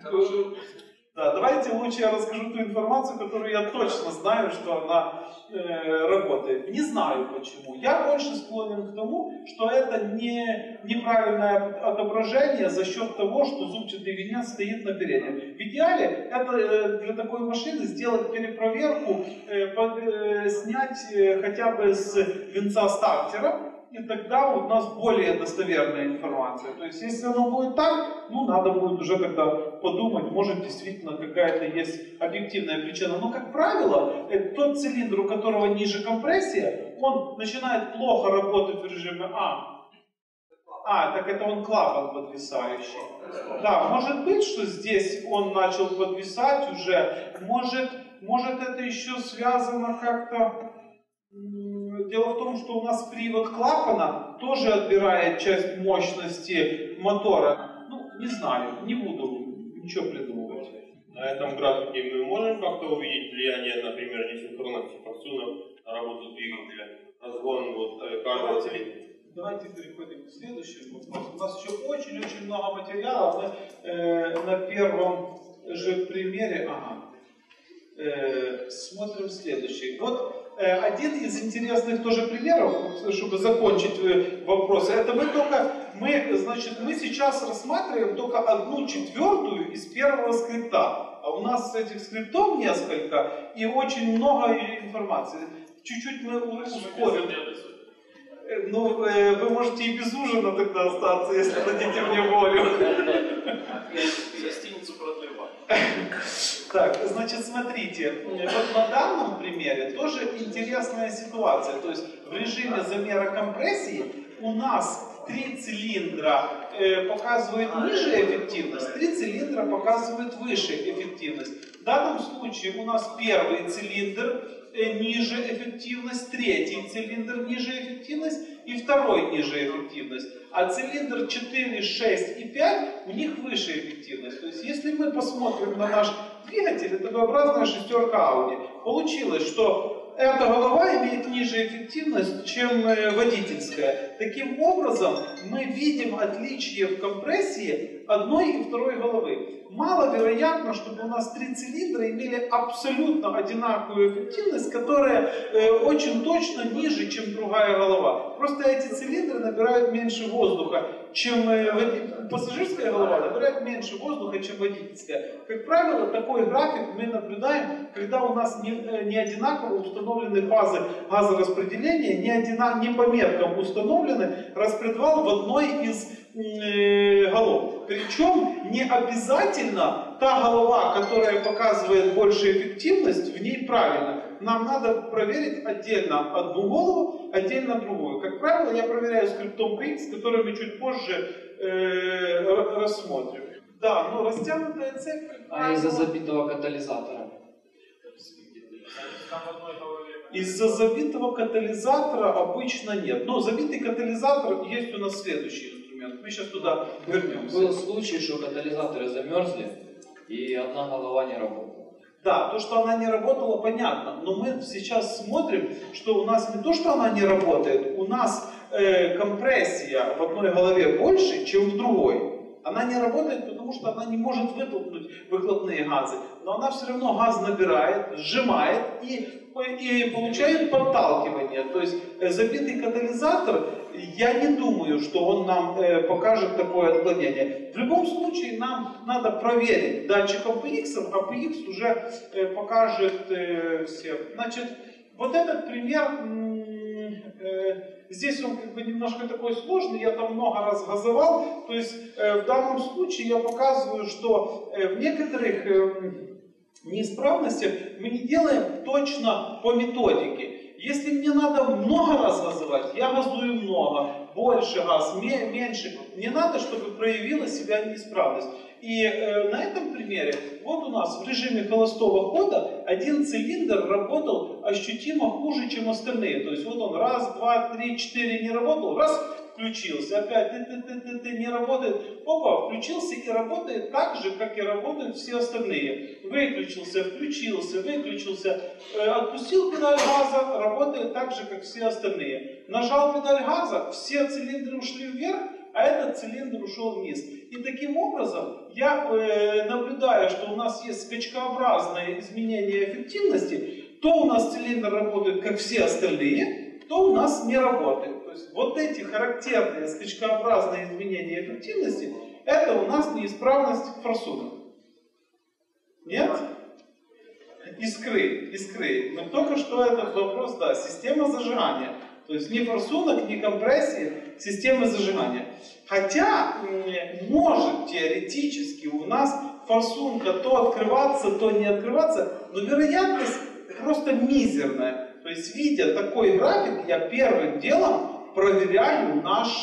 да, давайте лучше я расскажу ту информацию, которую я точно знаю, что она э, работает. Не знаю почему. Я больше склонен к тому, что это не, неправильное отображение за счет того, что зубчатый венец стоит на переднем. В идеале это э, для такой машины сделать перепроверку, э, под, э, снять э, хотя бы с венца стартера и тогда у нас более достоверная информация. То есть, если оно будет так, ну, надо будет уже тогда подумать, может, действительно какая-то есть объективная причина. Но, как правило, тот цилиндр, у которого ниже компрессия, он начинает плохо работать в режиме А. А, так это он клапан подвисающий. Да, может быть, что здесь он начал подвисать уже. Может, может это еще связано как-то... Дело в том, что у нас привод клапана тоже отбирает часть мощности мотора. Ну, не знаю, не буду ничего придумывать. На этом графике мы можем как-то увидеть влияние, например, несинхронности форсунок на работу двигателя, разгон вот каждого цилиндра. Давайте переходим к следующему вопросу. У нас еще очень-очень много материала. Мы э, на первом же примере ага, э, смотрим следующий. Вот э, один из интересных тоже примеров, чтобы закончить э, вопросы. Это мы только, мы, значит, мы сейчас рассматриваем только одну четвертую из первого скрипта. А у нас этих скриптов несколько и очень много информации. Чуть-чуть мы ускорим. Ну, э, вы можете и без ужина тогда остаться, если дадите мне волю. Гостиницу продлевать. Так, значит, смотрите, вот на данном примере тоже интересная ситуация. То есть в режиме замера компрессии у нас три цилиндра э, показывают ниже эффективность, три цилиндра показывают выше эффективность. В данном случае у нас первый цилиндр э, ниже эффективность, третий цилиндр ниже эффективность и второй ниже эффективность. А цилиндр четыре, шесть и пять у них выше эффективность. То есть если мы посмотрим на наш двигатель, это V-образная шестерка Audi, получилось, что эта голова имеет ниже эффективность, чем водительская. Таким образом, мы видим отличие в компрессии одной и второй головы. Маловероятно, чтобы у нас три цилиндра имели абсолютно одинаковую эффективность, которая э, очень точно ниже, чем другая голова. Просто эти цилиндры набирают меньше воздуха, чем э, пассажирская голова набирает меньше воздуха, чем водительская. Как правило, такой график мы наблюдаем, когда у нас не, не одинаково установлены фазы газораспределения, не, одина, не по меткам установлены распредвал в одной из э, голов. Причем не обязательно та голова, которая показывает большую эффективность, в ней правильно. Нам надо проверить отдельно одну голову, отдельно другую. Как правило, я проверяю скриптом пи икс, который мы чуть позже э, рассмотрим. Да, но растянутая цепь, как правило... А из-за забитого катализатора? Из-за забитого катализатора обычно нет. Но забитый катализатор есть у нас следующий инструмент. Мы сейчас туда вернемся. Был случай, что катализаторы замерзли, и одна голова не работала. Да, то, что она не работала, понятно. Но мы сейчас смотрим, что у нас не то, что она не работает, у нас э, компрессия в одной голове больше, чем в другой. Она не работает, потому что она не может вытолкнуть выхлопные газы. Но она все равно газ набирает, сжимает и, и получает подталкивание. То есть э, забитый катализатор, я не думаю, что он нам э, покажет такое отклонение. В любом случае нам надо проверить датчиком пи икс, а пи икс уже э, покажет э, всем. Значит, вот этот пример... Э, Здесь он как бы немножко такой сложный, я там много раз газовал. То есть э, в данном случае я показываю, что э, в некоторых э, неисправностях мы не делаем точно по методике. Если мне надо много раз газовать, я газую много, больше газ, меньше. Не надо, чтобы проявила себя неисправность. И э, на этом примере, вот у нас в режиме холостого хода один цилиндр работал ощутимо хуже, чем остальные. То есть вот он раз, два, три, четыре не работал, раз включился, опять ты, ты, ты, ты, ты, не работает, опа, включился и работает так же, как и работают все остальные. Выключился, включился, выключился, э, отпустил педаль газа, работает так же, как все остальные. Нажал педаль газа, все цилиндры ушли вверх, а этот цилиндр ушел вниз. И таким образом я э, наблюдаю, что у нас есть скачкообразное изменение эффективности, то у нас цилиндр работает как все остальные, то у нас не работает. То есть вот эти характерные скачкообразные изменения эффективности, это у нас неисправность форсунок. Нет? Искры, искры. Но только что этот вопрос, да, система зажигания. То есть ни форсунок, ни компрессии системы зажимания. Хотя, может теоретически у нас форсунка то открываться, то не открываться, но вероятность просто мизерная. То есть, видя такой график, я первым делом проверяю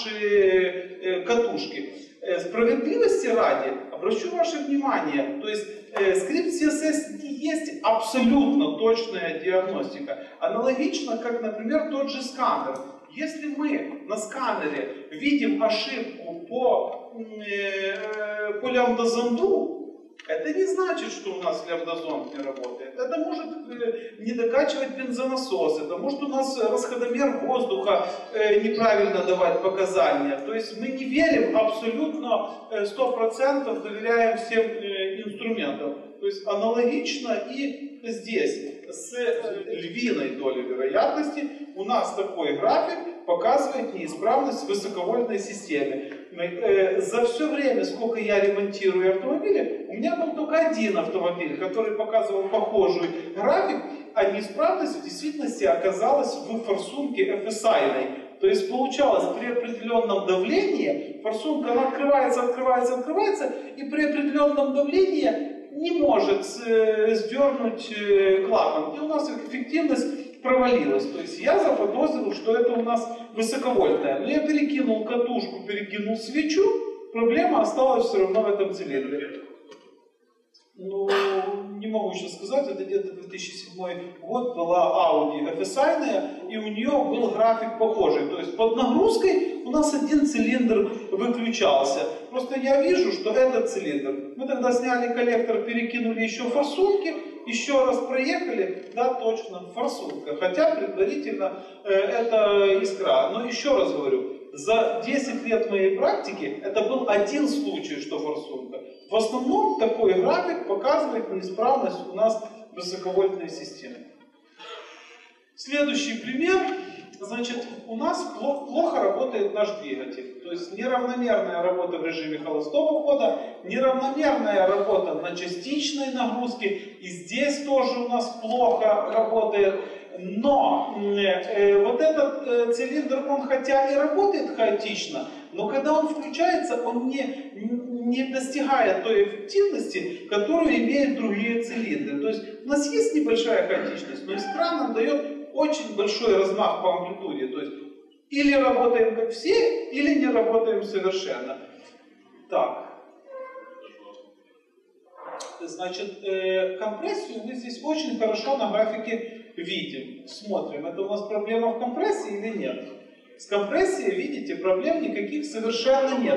наши катушки. Справедливости ради, обращу ваше внимание, то есть скрипт си эс эс не есть абсолютно точная диагностика. Аналогично, как, например, тот же сканер. Если мы на сканере видим ошибку по, э, по лямбда-зонду, это не значит, что у нас лямбда-зонд не работает. Это может э, не докачивать бензонасос, это может у нас расходомер воздуха э, неправильно давать показания. То есть мы не верим абсолютно, э, сто процентов доверяем всем э, инструментам. То есть аналогично и здесь. С львиной долей вероятности у нас такой график показывает неисправность в высоковольтной системе. За все время, сколько я ремонтирую автомобили, у меня был только один автомобиль, который показывал похожий график, а неисправность в действительности оказалась в форсунке эф эс ай-ной. То есть получалось, при определенном давлении форсунка она открывается, открывается, открывается, и при определенном давлении не может сдернуть клапан. И у нас эффективность провалилась. То есть я заподозрил, что это у нас высоковольтная. Но я перекинул катушку, перекинул свечу, проблема осталась все равно в этом цилиндре. Ну, не могу сейчас сказать, это где-то две тысячи седьмой год, была Audi эф эс ай-ная, и у нее был график похожий. То есть под нагрузкой у нас один цилиндр выключался. Просто я вижу, что этот цилиндр. Мы тогда сняли коллектор, перекинули еще форсунки, еще раз проехали, да, точно, форсунка. Хотя предварительно э, это искра. Но еще раз говорю, за десять лет моей практики это был один случай, что форсунка. В основном такой график показывает неисправность у нас высоковольтной системы. Следующий пример. Значит, у нас плохо работает наш двигатель. То есть неравномерная работа в режиме холостого хода, неравномерная работа на частичной нагрузке. И здесь тоже у нас плохо работает. Но э, вот этот э, цилиндр, он хотя и работает хаотично, но когда он включается, он не, не достигает той эффективности, которую имеют другие цилиндры. То есть у нас есть небольшая хаотичность, но искра нам дает очень большой размах по амплитуде. То есть или работаем как все, или не работаем совершенно. Так. Значит, э, компрессию мы здесь очень хорошо на графике видим. Смотрим, это у нас проблема в компрессии или нет. С компрессией, видите, проблем никаких совершенно нет.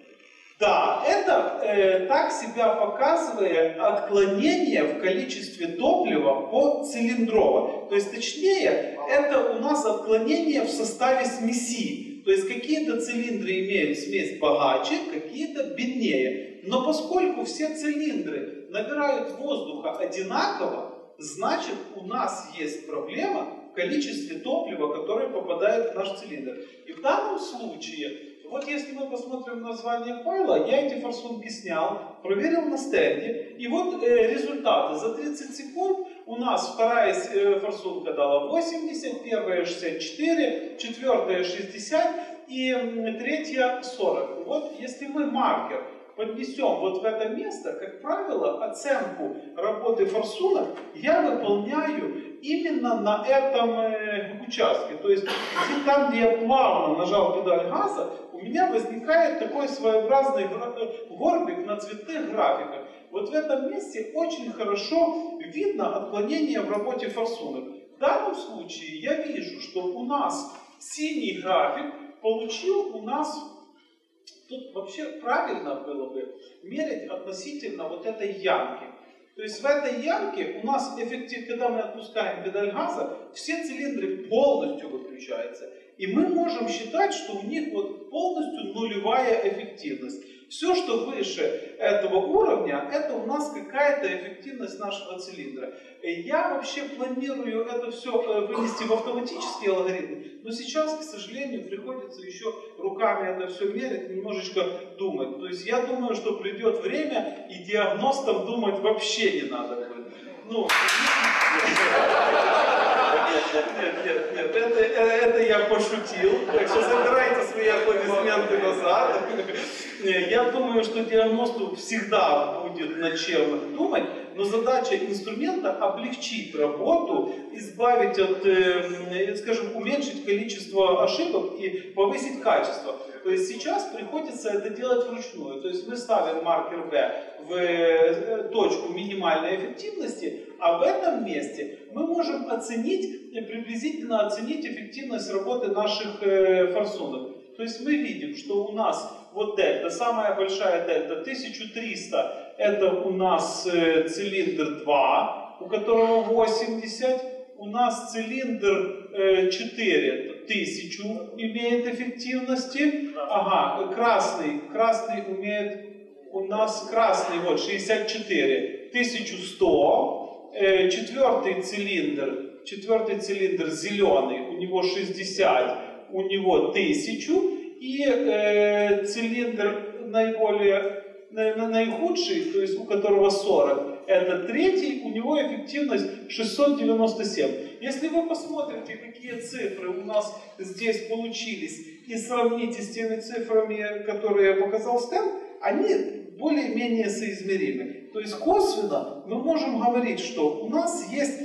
Да, это э, так себя показывает отклонение в количестве топлива по цилиндрово. То есть, точнее, это у нас отклонение в составе смеси. То есть, какие-то цилиндры имеют смесь богаче, какие-то беднее. Но поскольку все цилиндры набирают воздуха одинаково, значит, у нас есть проблема в количестве топлива, которое попадает в наш цилиндр. И в данном случае, вот если мы посмотрим название файла, я эти форсунки снял, проверил на стенде, и вот э, результаты. За тридцать секунд у нас вторая э, форсунка дала восемьдесят, первая шестьдесят четыре, четвертая шестьдесят и э, третья сорок. Вот если мы маркер поднесем вот в это место, как правило, оценку работы форсунок я выполняю именно на этом э, участке. То есть там, где я плавно нажал педаль газа, у меня возникает такой своеобразный горбик на цветных графиках. Вот в этом месте очень хорошо видно отклонение в работе форсунок. В данном случае я вижу, что у нас синий график получил у нас... Тут вообще правильно было бы мерить относительно вот этой ямки. То есть в этой ямке у нас эффектив, когда мы отпускаем педаль газа, все цилиндры полностью выключаются. И мы можем считать, что у них вот полностью нулевая эффективность. Все, что выше этого уровня, это у нас какая-то эффективность нашего цилиндра. Я вообще планирую это все вынести в автоматический алгоритм, но сейчас, к сожалению, приходится еще руками это все мерить, немножечко думать. То есть я думаю, что придет время, и диагностам думать вообще не надо будет. Ну, Нет, нет, нет, это, это я пошутил, так что забирайте свои аплодисменты назад. Я думаю, что диагносту всегда будет над чем думать, но задача инструмента облегчить работу, избавить от, скажем, уменьшить количество ошибок и повысить качество. То есть сейчас приходится это делать вручную. То есть мы ставим маркер V в точку минимальной эффективности, а в этом месте мы можем оценить, приблизительно оценить эффективность работы наших форсунок. То есть мы видим, что у нас вот дельта, самая большая дельта, тысяча триста, это у нас цилиндр два, у которого восемьдесят, у нас цилиндр четыре, тысячу имеет эффективности, ага, красный, красный умеет, у нас красный, вот, шестьдесят четыре, тысяча сто, четвертый цилиндр, четвертый цилиндр зеленый, у него шестьдесят, у него тысячу, и э, цилиндр наиболее, на, наихудший, то есть у которого сорок, это третий, у него эффективность шестьсот девяносто семь. Если вы посмотрите, какие цифры у нас здесь получились, и сравните с теми цифрами, которые показал Стэн, они более-менее соизмеримы. То есть косвенно мы можем говорить, что у нас есть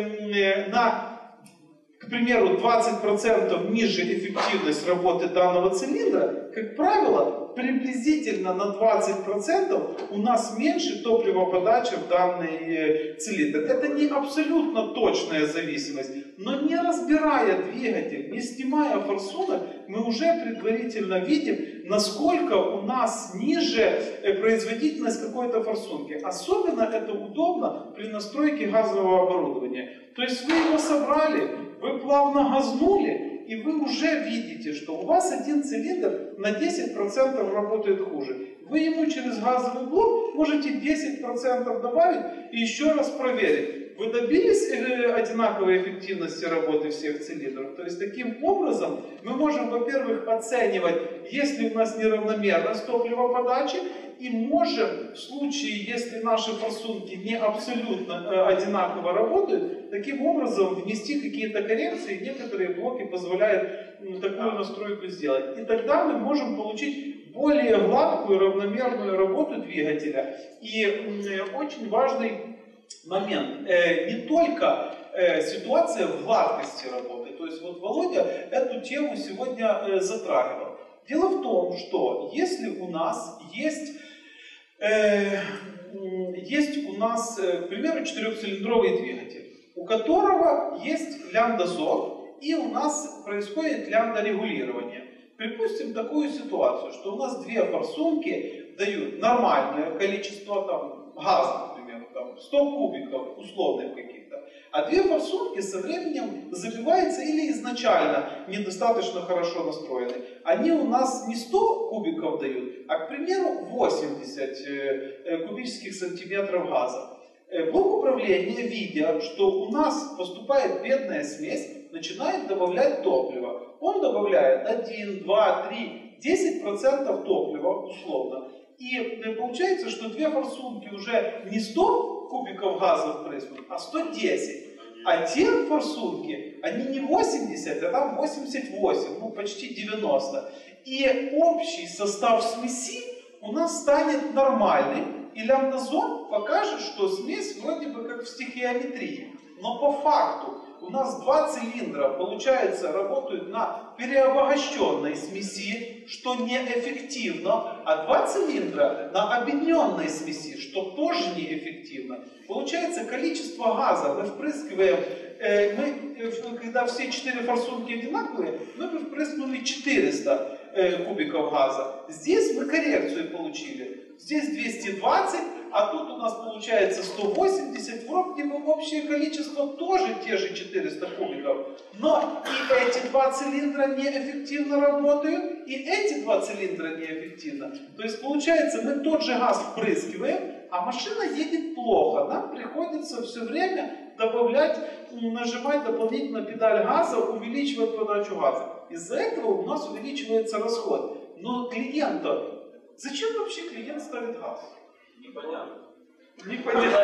э, на, к примеру, двадцать процентов ниже эффективность работы данного цилиндра, как правило, приблизительно на двадцать процентов у нас меньше топливоподачи в данный цилиндр. Это не абсолютно точная зависимость, но не разбирая двигатель, не снимая форсунок, мы уже предварительно видим, насколько у нас ниже производительность какой-то форсунки. Особенно это удобно при настройке газового оборудования. То есть вы его собрали, вы плавно газнули, и вы уже видите, что у вас один цилиндр на десять процентов работает хуже. Вы ему через газовый блок можете десять процентов добавить и еще раз проверить. Вы добились одинаковой эффективности работы всех цилиндров? То есть таким образом мы можем, во-первых, оценивать, есть ли у нас неравномерность топливоподачи, и можем, в случае, если наши форсунки не абсолютно одинаково работают, таким образом внести какие-то коррекции, некоторые блоки позволяют такую настройку сделать. И тогда мы можем получить более гладкую, равномерную работу двигателя. И очень важный момент, не только ситуация в гладкости работы. То есть вот Володя эту тему сегодня затрагивал. Дело в том, что если у нас есть, э, есть у нас, э, к примеру, четырехцилиндровый двигатель, у которого есть лямбда-зод, и у нас происходит лямбда-регулирование. Припустим такую ситуацию, что у нас две форсунки дают нормальное количество там, газа, к примеру, там, сто кубиков условных каких-то, а две форсунки со временем забиваются или изначально недостаточно хорошо настроены. Они у нас не сто кубиков дают, а, к примеру, восемьдесят кубических сантиметров газа. Блок управления, видя, что у нас поступает бедная смесь, начинает добавлять топливо. Он добавляет один, два, три, десять процентов топлива условно. И получается, что две форсунки уже не сто кубиков газа впрыснут, а сто десять. А те форсунки, они не восемьдесят, а там восемьдесят восемь, ну почти девяносто. И общий состав смеси у нас станет нормальным, и лямбда-зод покажет, что смесь вроде бы как в стихиометрии. Но по факту у нас два цилиндра, получается, работают на переобогащенной смеси, что неэффективно, а два цилиндра на объединенной смеси, что тоже неэффективно. Получается, количество газа мы впрыскиваем, э, мы, когда все четыре форсунки одинаковые, мы бы впрыскнули четыреста э, кубиков газа. Здесь мы коррекцию получили. Здесь двести двадцать, а тут у нас получается сто восемьдесят, вроде бы общее количество тоже те же четыреста кубиков, но и эти два цилиндра неэффективно работают, и эти два цилиндра неэффективно. То есть получается, мы тот же газ впрыскиваем, а машина едет плохо, нам приходится все время добавлять, нажимать дополнительно педаль газа, увеличивать подачу газа. Из-за этого у нас увеличивается расход. Но клиента, зачем вообще клиент ставит газ? Непонятно. Непонятно.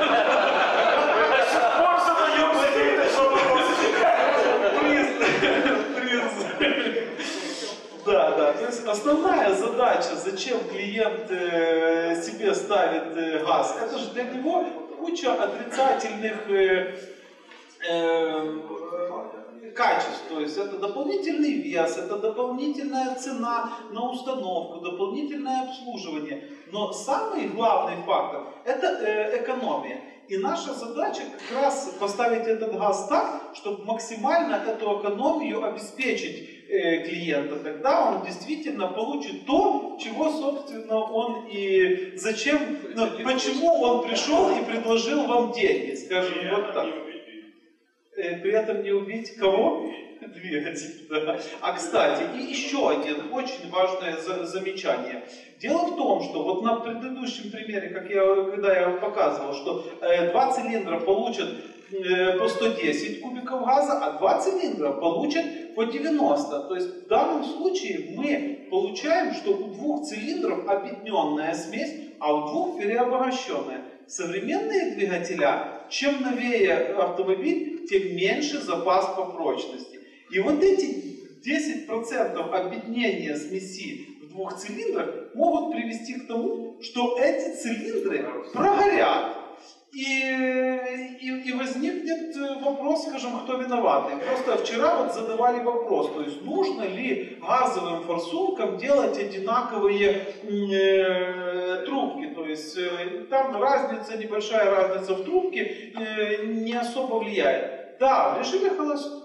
Да, да. То есть основная задача, зачем клиент э, себе ставит э, газ, это же для него куча отрицательных э, э, качеств. То есть это дополнительный вес, это дополнительная цена на установку, дополнительное обслуживание. Но самый главный фактор это э, экономия. И наша задача как раз поставить этот газ так, чтобы максимально эту экономию обеспечить э, клиента. Тогда он действительно получит то, чего, собственно, он и зачем, ну, почему он пришел и предложил вам деньги, скажем вот так. Э, при этом не убить кого? Двигатель, да. А кстати, и еще один очень важное за замечание. Дело в том, что вот на предыдущем примере, как я, когда я показывал, что э, два цилиндра получат э, по сто десять кубиков газа, а два цилиндра получат по девяносто. То есть в данном случае мы получаем, что у двух цилиндров объединенная смесь, а у двух переобогащенная. Современные двигателя, чем новее автомобиль, тем меньше запас по прочности. И вот эти десять процентов объединения смеси в двух цилиндрах могут привести к тому, что эти цилиндры прогорят. И, и, и возникнет вопрос, скажем, кто виноватый. Просто вчера вот задавали вопрос, то есть нужно ли газовым форсункам делать одинаковые э, трубки. То есть э, там разница, небольшая разница в трубке э, не особо влияет. Да, в режиме холостого.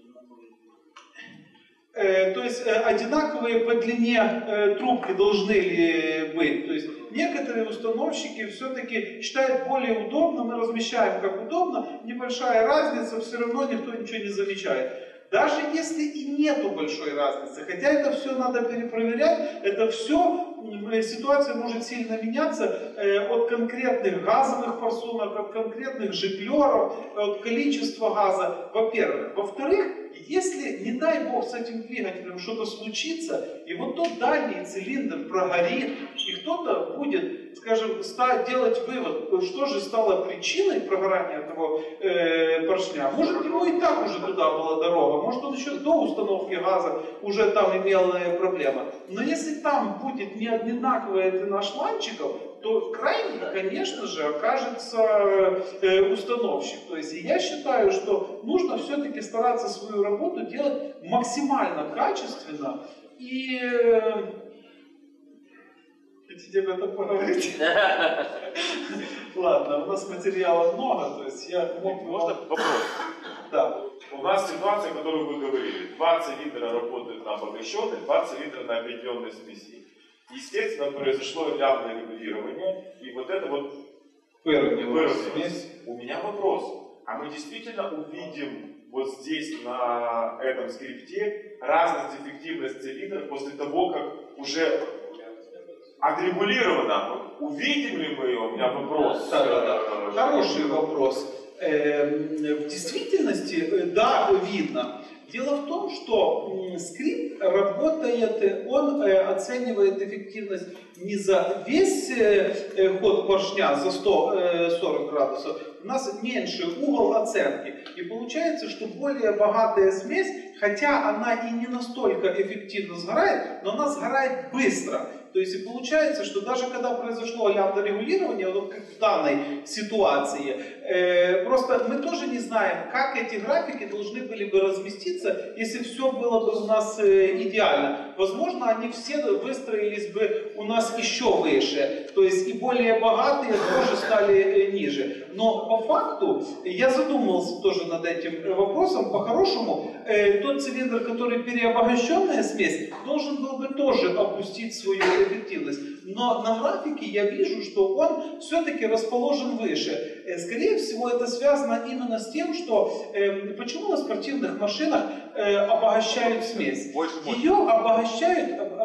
Э, то есть э, одинаковые по длине э, трубки должны ли быть. То есть некоторые установщики все-таки считают более удобно, мы размещаем как удобно, небольшая разница, все равно никто ничего не замечает. Даже если и нету большой разницы, хотя это все надо перепроверять, это все, ситуация может сильно меняться э, от конкретных газовых форсунок, от конкретных жиглеров, от количества газа, во-первых. Во-вторых, если, не дай бог, с этим двигателем что-то случится, и вот тот дальний цилиндр прогорит, и кто-то будет, скажем, делать вывод, что же стало причиной прогорания этого э, поршня, может, ему и так уже туда была дорога, может, он еще до установки газа уже там имел э, проблемы. Но если там будет не одинаковая длина шланчиков, то крайне, конечно же, окажется э, установщик. То есть я считаю, что нужно все-таки стараться свою работу делать максимально качественно. И э, хотите об этом поговорить? Ладно, у нас материала много, то есть я мог... Можно вопрос? Да. У нас ситуация, о которой вы говорили. Два цилиндра работают на обогащенной, два цилиндра на объединенной смеси. Естественно, произошло явное регулирование, и вот это вот выровнялось. У меня вопрос. А мы действительно увидим вот здесь, на этом скрипте, разность эффективности цилиндров после того, как уже отрегулировано? Увидим ли мы ее? У меня вопрос. Да, да, да. Хороший вопрос. В действительности, да, видно. Дело в том, что скрипт работает, он оценивает эффективность не за весь ход поршня, за сто сорок градусов, у нас меньше угол оценки. И получается, что более богатая смесь, хотя она и не настолько эффективно сгорает, но она сгорает быстро. То есть и получается, что даже когда произошло лямбда-регулирование, вот как в данной ситуации, э, просто мы тоже не знаем, как эти графики должны были бы разместиться, если все было бы у нас э, идеально. Возможно, они все выстроились бы у нас еще выше, то есть и более богатые тоже стали э, ниже. Но по факту, я задумался тоже над этим вопросом, по-хорошему, э, тот цилиндр, который переобогащенная смесь, должен был бы тоже опустить свою эффективность. Но на графике я вижу, что он все-таки расположен выше. Скорее всего, это связано именно с тем, что э, почему на спортивных машинах э, обогащают смесь. Ее обогащают,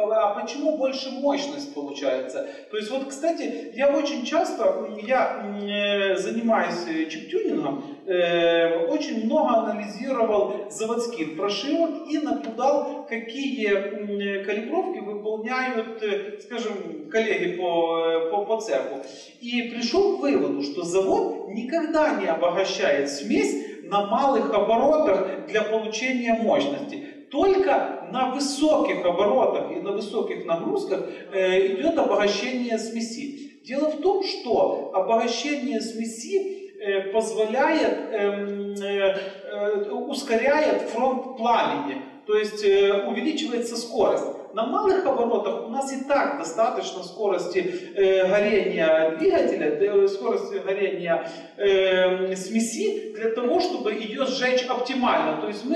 а почему больше мощность получается? То есть вот, кстати, я очень часто, я э, занимаюсь чип-тюнингом, э, очень много анализировал заводских прошивок и наблюдал, какие э, калибровки выполняют, э, скажем, коллеги по, по, по цеху. И пришел к выводу, что завод никогда не обогащает смесь на малых оборотах для получения мощности. Только на высоких оборотах и на высоких нагрузках э, идет обогащение смеси. Дело в том, что обогащение смеси э, позволяет, э, э, э, ускоряет фронт пламени, то есть э, увеличивается скорость. На малых оборотах у нас и так достаточно скорости э, горения двигателя, э, скорости горения э, смеси для того, чтобы ее сжечь оптимально. То есть мы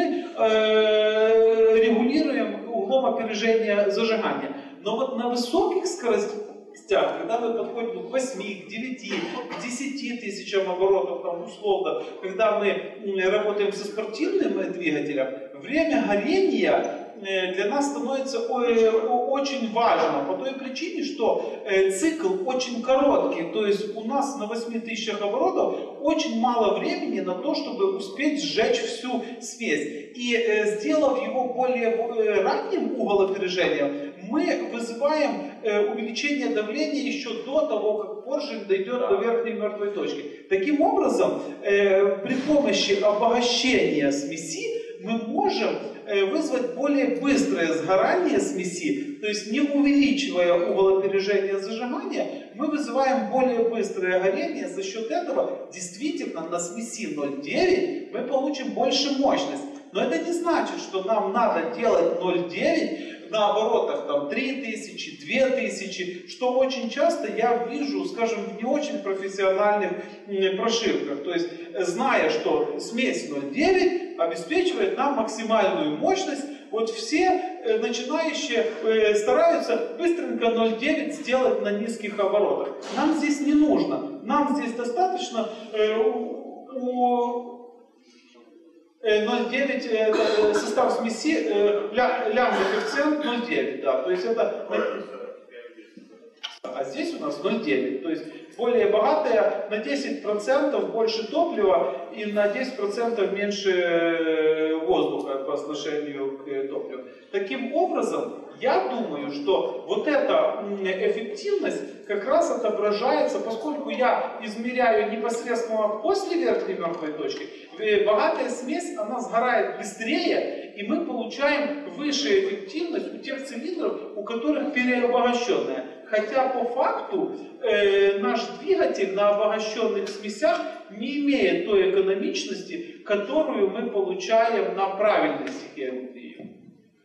э, регулируем углом опережения зажигания. Но вот на высоких скоростях, когда мы подходим к восьми, к девяти, к десяти тысячам оборотов, там, условно, когда мы работаем со спортивным двигателем, время горения для нас становится очень важно по той причине, что цикл очень короткий, то есть у нас на восьми тысячах оборотов очень мало времени на то, чтобы успеть сжечь всю смесь. И сделав его более ранним угол опережения, мы вызываем увеличение давления еще до того, как поршень дойдет до верхней мертвой точки. Таким образом, при помощи обогащения смеси мы можем вызвать более быстрое сгорание смеси, то есть не увеличивая угол опережения зажигания, мы вызываем более быстрое горение. За счет этого действительно на смеси ноль целых девять мы получим больше мощность. Но это не значит, что нам надо делать ноль целых девять на оборотах там три тысячи, две тысячи, что очень часто я вижу, скажем, в не очень профессиональных прошивках. То есть, зная, что смесь ноль целых девять обеспечивает нам максимальную мощность, вот все э, начинающие э, стараются быстренько ноль целых девять сделать на низких оборотах. Нам здесь не нужно. Нам здесь достаточно э, у ноль целых девять э, состав смеси, э, ля, лямбда коэффициент ноль целых девять, да, то есть это, а здесь у нас ноль целых девять, то есть более богатая, на десять процентов больше топлива и на десять процентов меньше воздуха по отношению к топливу. Таким образом, я думаю, что вот эта эффективность как раз отображается, поскольку я измеряю непосредственно после верхней мертвой точки, богатая смесь, она сгорает быстрее, и мы получаем высшую эффективность у тех цилиндров, у которых переобогащенная. Хотя по факту э, наш двигатель на обогащенных смесях не имеет той экономичности, которую мы получаем на правильной стихиометрии.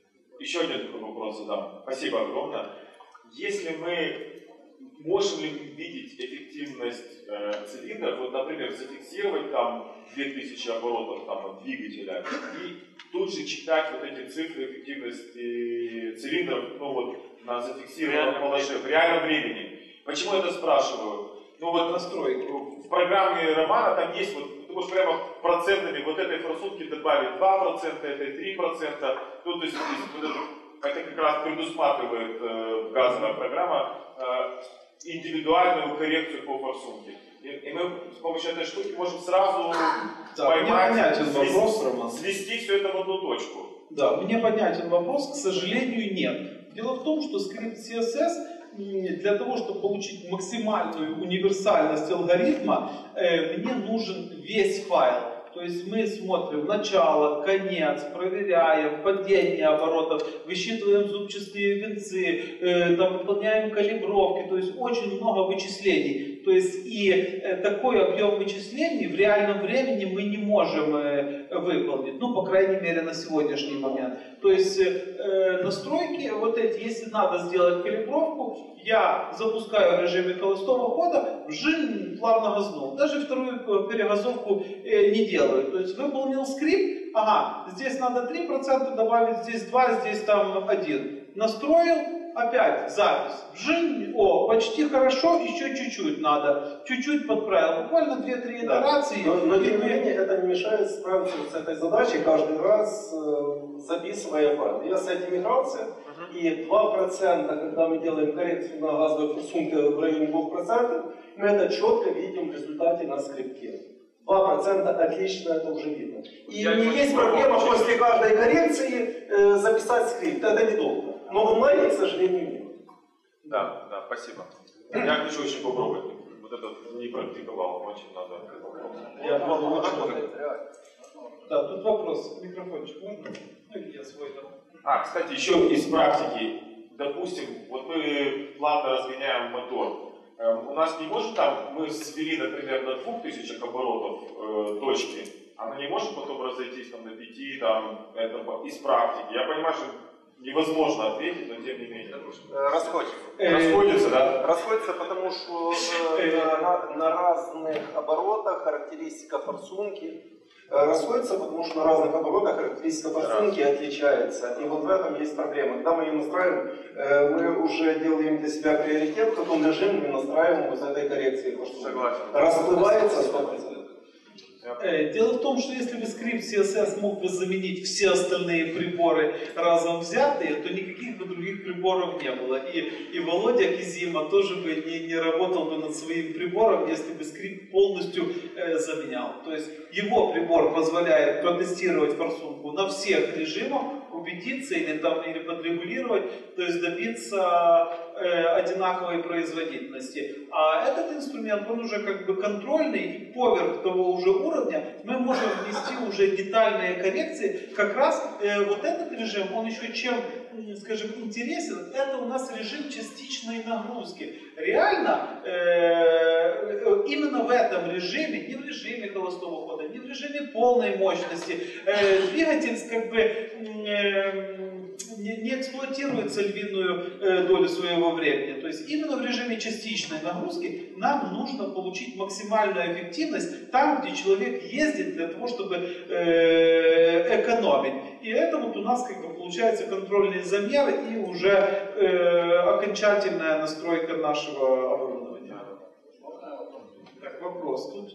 Еще один такой вопрос задам. Спасибо огромное. Если мы можем ли видеть эффективность э, цилиндров, вот, например, зафиксировать там две тысячи оборотов там, от двигателя и тут же читать вот эти цифры эффективности цилиндров, ну вот, на зафиксированном положении, в реальном времени. Почему я это спрашиваю? Ну вот настройки. В программе Романа там есть, вот, ты можешь прямо процентами вот этой форсунки добавить два процента, этой три процента. Ну, то есть, вот это, это как раз предусматривает э, газовая программа э, индивидуальную коррекцию по форсунке. И, и мы с помощью этой штуки можем сразу да, поймать, мне понятен вопрос, Роман. свести все это в одну точку. Да, мне понятен вопрос, к сожалению, нет. Дело в том, что скрипт си эс эс для того, чтобы получить максимальную универсальность алгоритма, мне нужен весь файл. То есть мы смотрим начало, конец, проверяем падение оборотов, высчитываем зубчатые венцы, э, там, выполняем калибровки, то есть очень много вычислений. То есть и э, такой объем вычислений в реальном времени мы не можем э, выполнить, ну, по крайней мере, на сегодняшний момент. То есть э, настройки вот эти, если надо сделать калибровку, я запускаю в режиме холостого хода, вжин, плавно газнул. Даже вторую перегазовку э, не делаю. То есть выполнил скрипт, ага, здесь надо три процента добавить, здесь два, здесь там один. Настроил, опять запись. Бжинь, о, почти хорошо, еще чуть-чуть надо. Чуть-чуть подправил. Буквально две-три итерации. Да. Но, но тем не менее это не мешает справиться с этой задачей каждый раз, э, записывая файл. Я с этим игрался, uh-huh. и два процента, когда мы делаем коррекцию на газовой форсунке в районе двух процентов, мы это четко видим в результате на скрипке. два процента отлично это уже видно. И Я не есть проблема очень... после каждой коррекции э, записать скрипт, это недолго. Но в онлайне, к сожалению, нет. Да, да, спасибо. Я хочу очень попробовать. Вот это не практиковал, очень надо попробовать. Я могу Да, тут вопрос. Микрофончик можно? Ну, я свой там. А, кстати, еще из практики. Допустим, вот мы плавно разгоняем мотор. У нас не может там, мы свели, например, до двух тысяч оборотов э, точки, она не может потом разойтись там, на пяти, там, это из практики. Я понимаю, что невозможно ответить, но тем не менее. Расходится. Расходится, да? Расходится, потому что э, на, на разных оборотах характеристика форсунки расходится, потому что на разных оборотах характеристика форсунки отличается. И вот в этом есть проблема. Когда мы ее настраиваем, мы уже делаем для себя приоритет, в каком режиме мы настраиваем вот этой коррекции форсунки. Согласен. Расплывается сто процентов. Дело в том, что если бы скрипт си эс эс мог бы заменить все остальные приборы разом взятые, то никаких бы других приборов не было. И, и Володя Кизима тоже бы не, не работал бы над своим прибором, если бы скрипт полностью э, заменял. То есть его прибор позволяет протестировать форсунку на всех режимах, убедиться или, там, или подрегулировать, то есть добиться э, одинаковой производительности. А этот инструмент, он уже как бы контрольный, и поверх того уже уровня мы можем внести уже детальные коррекции. Как раз э, вот этот режим, он еще чем, скажем, интересен, это у нас режим частичной нагрузки. Реально, э, именно в этом режиме, не в режиме холостого хода, не в режиме полной мощности, э, двигатель как бы э, не, не эксплуатируется львиную э, долю своего времени. То есть именно в режиме частичной нагрузки нам нужно получить максимальную эффективность там, где человек ездит для того, чтобы э, экономить. И это вот у нас как бы получается контрольный замер и уже э, окончательная настройка нашего оборудования. Так, вопрос тут.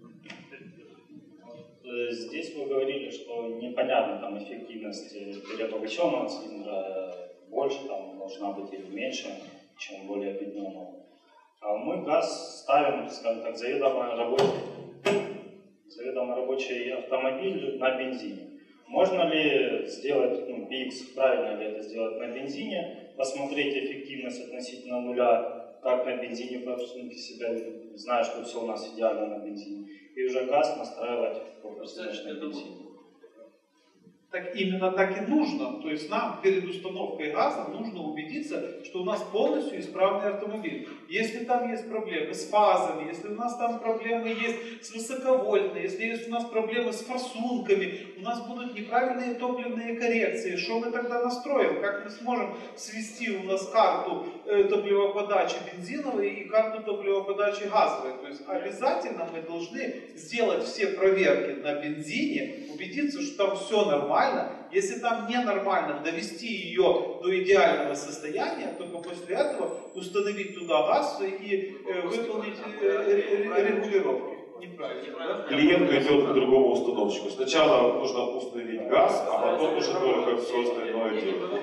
Здесь вы говорили, что непонятна там эффективность переповышенного цилиндра, больше там должна быть или меньше, чем более объединенного. А мы газ ставим, скажем так, заведомо рабочий, заведомо рабочий автомобиль на бензине. Можно ли сделать, ну, пи икс, правильно ли это сделать на бензине, посмотреть эффективность относительно нуля, как на бензине форсунки себя ведут, зная, что все у нас идеально на бензине, и уже газ настраивать по прослойочной бензине. Так именно так и нужно. То есть нам перед установкой газа нужно убедиться, что у нас полностью исправный автомобиль. Если там есть проблемы с фазами, если у нас там проблемы есть с высоковольтной, если есть у нас проблемы с форсунками, у нас будут неправильные топливные коррекции. Что мы тогда настроим? Как мы сможем свести у нас карту э, топливоподачи бензиновой и карту топливоподачи газовой? То есть обязательно мы должны сделать все проверки на бензине, убедиться, что там все нормально. Если там ненормально, довести ее до идеального состояния, только после этого установить туда газ и э, выполнить э, регулировки. Неправильно, да? Клиент идет к другому установщику. Сначала нужно установить газ, а потом уже только все остальное делать.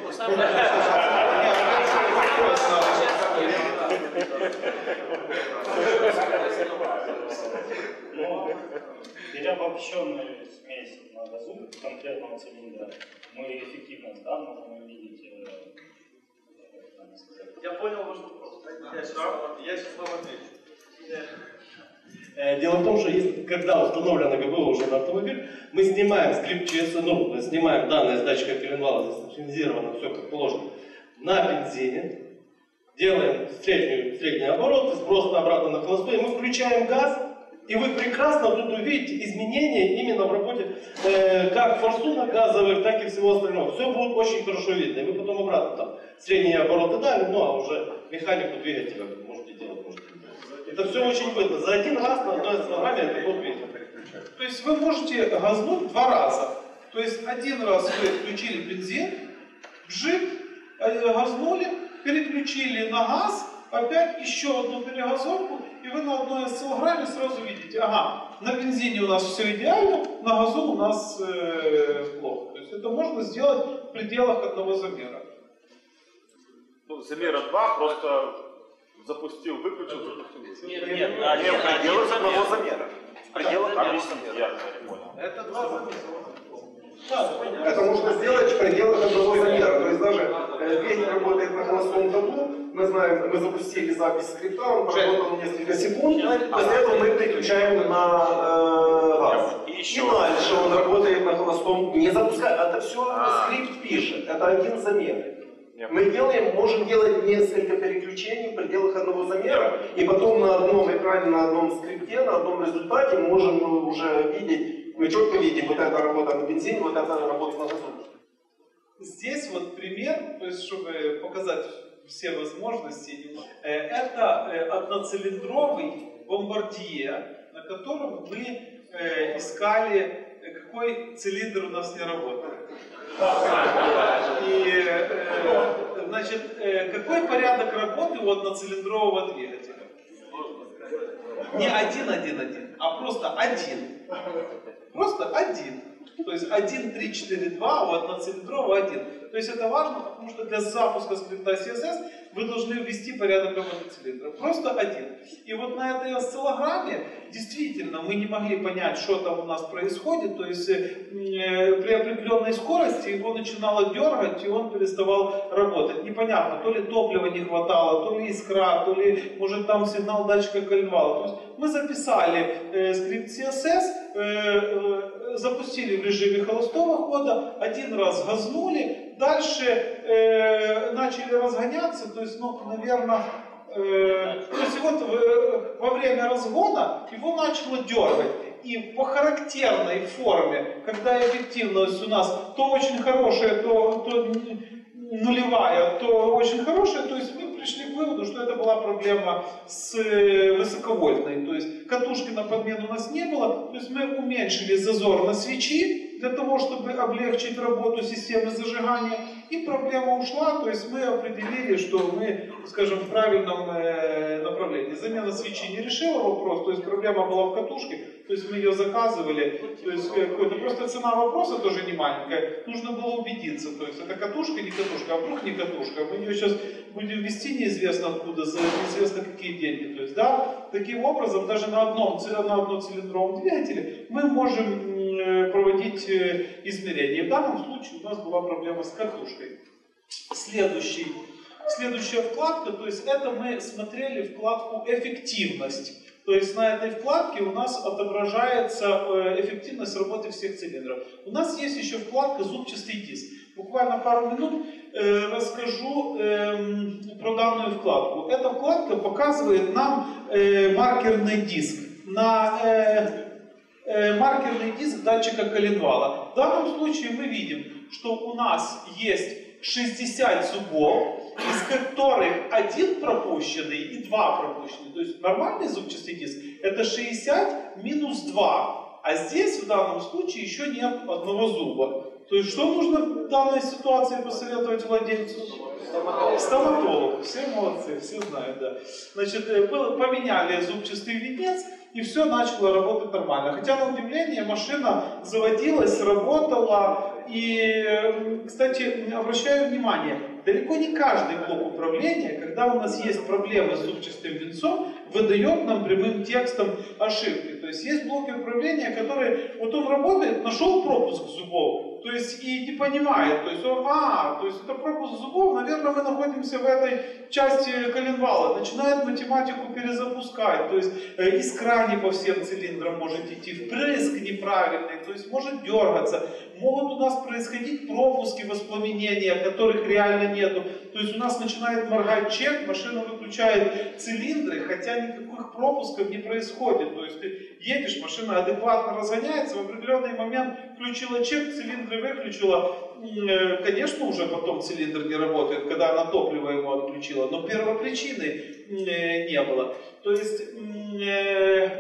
Переобобщенную смесь на газу конкретного цилиндра, мы эффективность, да, можем увидеть. Я понял ваш вопрос. Я сейчас, я сейчас вам отвечу. Дело в том, что если, когда установлено ГБО уже на автомобиль, мы снимаем скрипт ЧС, ну, снимаем данные с датчика коленвала, здесь синхронизировано все как положено, на бензине, делаем среднюю, средний оборот, сброс обратно на холостой, и мы включаем газ, и вы прекрасно тут увидите изменения именно в работе э, как форсунок газовых, так и всего остального. Все будет очень хорошо видно. И вы потом обратно там средние обороты дали, ну а уже механику двигателя можете делать. Можете делать. Это все очень видно. За один раз на одной программе это будет видно. То есть вы можете газнуть два раза. То есть один раз вы включили бензин, вжик, газнули, переключили на газ, опять еще одну перегазовку, и вы на одной осциллограмме сразу видите, ага, на бензине у нас все идеально, на газу у нас э, плохо. То есть это можно сделать в пределах одного замера. Ну, замера два, просто запустил, выключил, запустил. Нет, нет, нет, а, нет, в пределах одного замера. В пределах одного замера. Это два замера. Это можно сделать в пределах одного замера. То есть даже э, Петя работает на холостом ходу, мы знаем, мы запустили запись скрипта, он проработал несколько секунд, после этого мы переключаем на э, газ. И, и дальше он работает на холостом, не запуская, это все скрипт пишет, это один замер. Мы делаем, можем делать несколько переключений в пределах одного замера, и потом на одном экране, на одном скрипте, на одном результате можем уже видеть, мы четко видим, вот это работа на бензине, вот это работа на газу. Здесь вот пример, то есть чтобы показать все возможности, это одноцилиндровый бомбардье, на котором мы искали, какой цилиндр у нас не работает. И, э, значит, э, какой порядок работы у одноцилиндрового двигателя? Не один, один, один, а просто один. Просто один. То есть один, три, четыре, два, у одноцилиндрового один. То есть это важно, потому что для запуска скрипта си эс эс вы должны ввести порядок работы цилиндра. Просто один. И вот на этой осциллограмме действительно мы не могли понять, что там у нас происходит. То есть э, при определенной скорости его начинало дергать, и он переставал работать. Непонятно, то ли топлива не хватало, то ли искра, то ли может там сигнал датчика коленвала. То есть мы записали э, скрипт си эс эс, э, э, запустили в режиме холостого хода, один раз газнули, дальше э, начали разгоняться, то есть, ну, наверное, э, то есть вот э, во время разгона его начало дергать. И по характерной форме, когда эффективность у нас то очень хорошая, то, то нулевая, то очень хорошая, то есть мы пришли к выводу, что это была проблема с высоковольтной. То есть катушки на подмену у нас не было, то есть мы уменьшили зазор на свечи для того, чтобы облегчить работу системы зажигания, и проблема ушла, то есть мы определили, что мы, скажем, в правильном направлении. Замена свечи не решила вопрос, то есть проблема была в катушке, то есть мы ее заказывали, то есть какой-то просто цена вопроса тоже не маленькая, нужно было убедиться, то есть это катушка, не катушка, а вдруг не катушка, мы ее сейчас будем вести неизвестно откуда, за неизвестно какие деньги, то есть, да, таким образом даже на одном, на одноцилиндровом двигателе мы можем проводить измерения. В данном случае у нас была проблема с катушкой. Следующий, следующая вкладка, то есть это мы смотрели вкладку «Эффективность». То есть на этой вкладке у нас отображается эффективность работы всех цилиндров. У нас есть еще вкладка «Зубчатый диск». Буквально пару минут э, расскажу э, про данную вкладку. Эта вкладка показывает нам э, маркерный диск. На э, э, маркерный диск датчика коленвала. В данном случае мы видим, что у нас есть шестьдесят зубов, из которых один пропущенный и два пропущенные. То есть нормальный зубчатый диск это шестьдесят минус два. А здесь в данном случае еще нет одного зуба. То есть что нужно в данной ситуации посоветовать владельцу? Стоматологу. Все молодцы, все знают, да. Значит, поменяли зубчатый венец, и все начало работать нормально. Хотя, на удивление, машина заводилась, работала. И, кстати, обращаю внимание, далеко не каждый блок управления, когда у нас есть проблемы с зубчатым венцом, выдает нам прямым текстом ошибки. То есть есть блоки управления, которые, вот он работает, нашел пропуск зубов, то есть и не понимает, то есть он, а, то есть это пропуск зубов, наверное, мы находимся в этой части коленвала, начинает математику перезапускать, то есть э, искра не по всем цилиндрам может идти, впрыск неправильный, то есть может дергаться, могут у нас происходить пропуски, воспламенения, которых реально нету, то есть у нас начинает моргать чек, машина выключает цилиндры, хотя никаких пропусков не происходит, то есть ты едешь, машина адекватно разгоняется, в определенный момент включила чек, цилиндры выключила, конечно, уже потом цилиндр не работает, когда она топливо ему отключила, но первопричины не было. То есть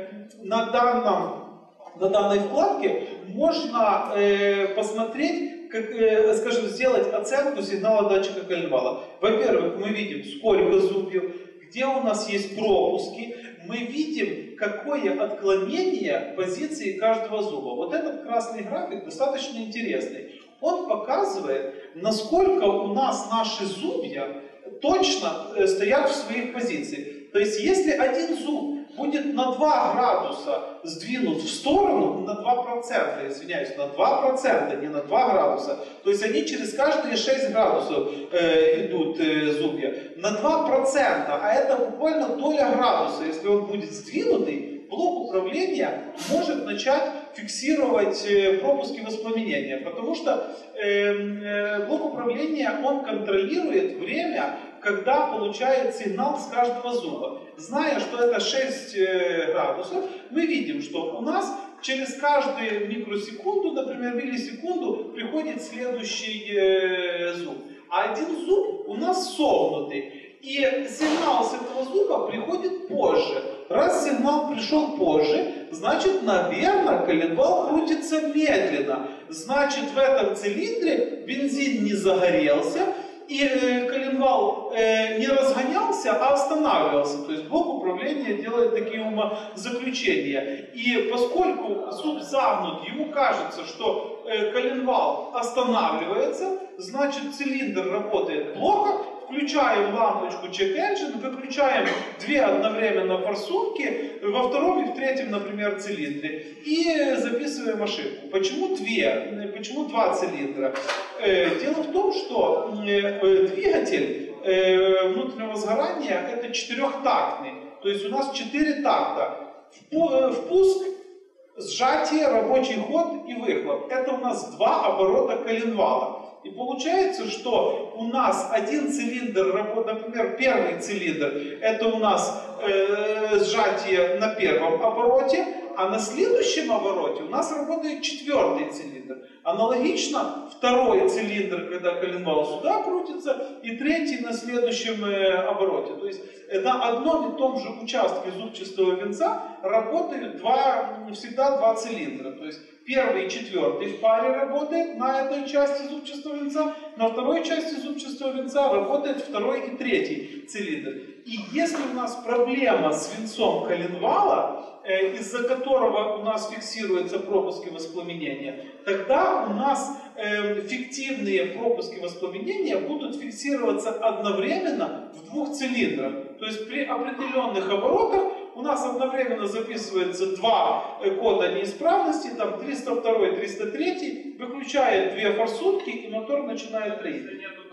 на, данном, на данной вкладке можно посмотреть, как, э, скажем, сделать оценку сигнала датчика коленвала. Во-первых, мы видим, сколько зубьев, где у нас есть пропуски, мы видим, какое отклонение позиции каждого зуба. Вот этот красный график достаточно интересный. Он показывает, насколько у нас наши зубья точно стоят в своих позициях. То есть, если один зуб будет на два градуса сдвинут в сторону, на два процента, извиняюсь, на два процента, не на два градуса, то есть они через каждые шесть градусов э, идут э, зубья, на два процента, а это буквально доля градуса, если он будет сдвинутый, блок управления может начать фиксировать э, пропуски воспламенения, потому что э, э, блок управления, он контролирует время, когда получает сигнал с каждого зуба. Зная, что это шесть градусов, мы видим, что у нас через каждую микросекунду, например, миллисекунду, приходит следующий э, зуб. А один зуб у нас согнутый. И сигнал с этого зуба приходит позже. Раз сигнал пришел позже, значит, наверное, коленвал крутится медленно. Значит, в этом цилиндре бензин не загорелся, и э, коленвал э, не разгонялся, а останавливался. То есть блок управления делает такие умозаключения. И поскольку зуб загнут, ему кажется, что э, коленвал останавливается, значит цилиндр работает плохо. Включаем лампочку Check Engine, выключаем две одновременно форсунки во втором и в третьем, например, цилиндре и записываем ошибку. Почему две? Почему два цилиндра? Дело в том, что двигатель внутреннего сгорания это четырехтактный, то есть у нас четыре такта. Впуск, сжатие, рабочий ход и выхлоп. Это у нас два оборота коленвала. И получается, что у нас один цилиндр, например, первый цилиндр, это у нас э, сжатие на первом обороте, а на следующем обороте у нас работает четвертый цилиндр. Аналогично второй цилиндр, когда коленвал сюда крутится, и третий на следующем э, обороте. То есть на одном и том же участке зубчатого венца работают два, всегда два цилиндра. То есть первый и четвертый в паре работает на этой части зубчатого венца, на второй части зубчатого венца работает второй и третий цилиндр. И если у нас проблема с венцом коленвала, э, из-за которого у нас фиксируются пропуски воспламенения, тогда у нас э, фиктивные пропуски воспламенения будут фиксироваться одновременно в двух цилиндрах. То есть при определенных оборотах у нас одновременно записывается два кода неисправности, там триста два, триста три, выключает две форсунки и мотор начинает троить.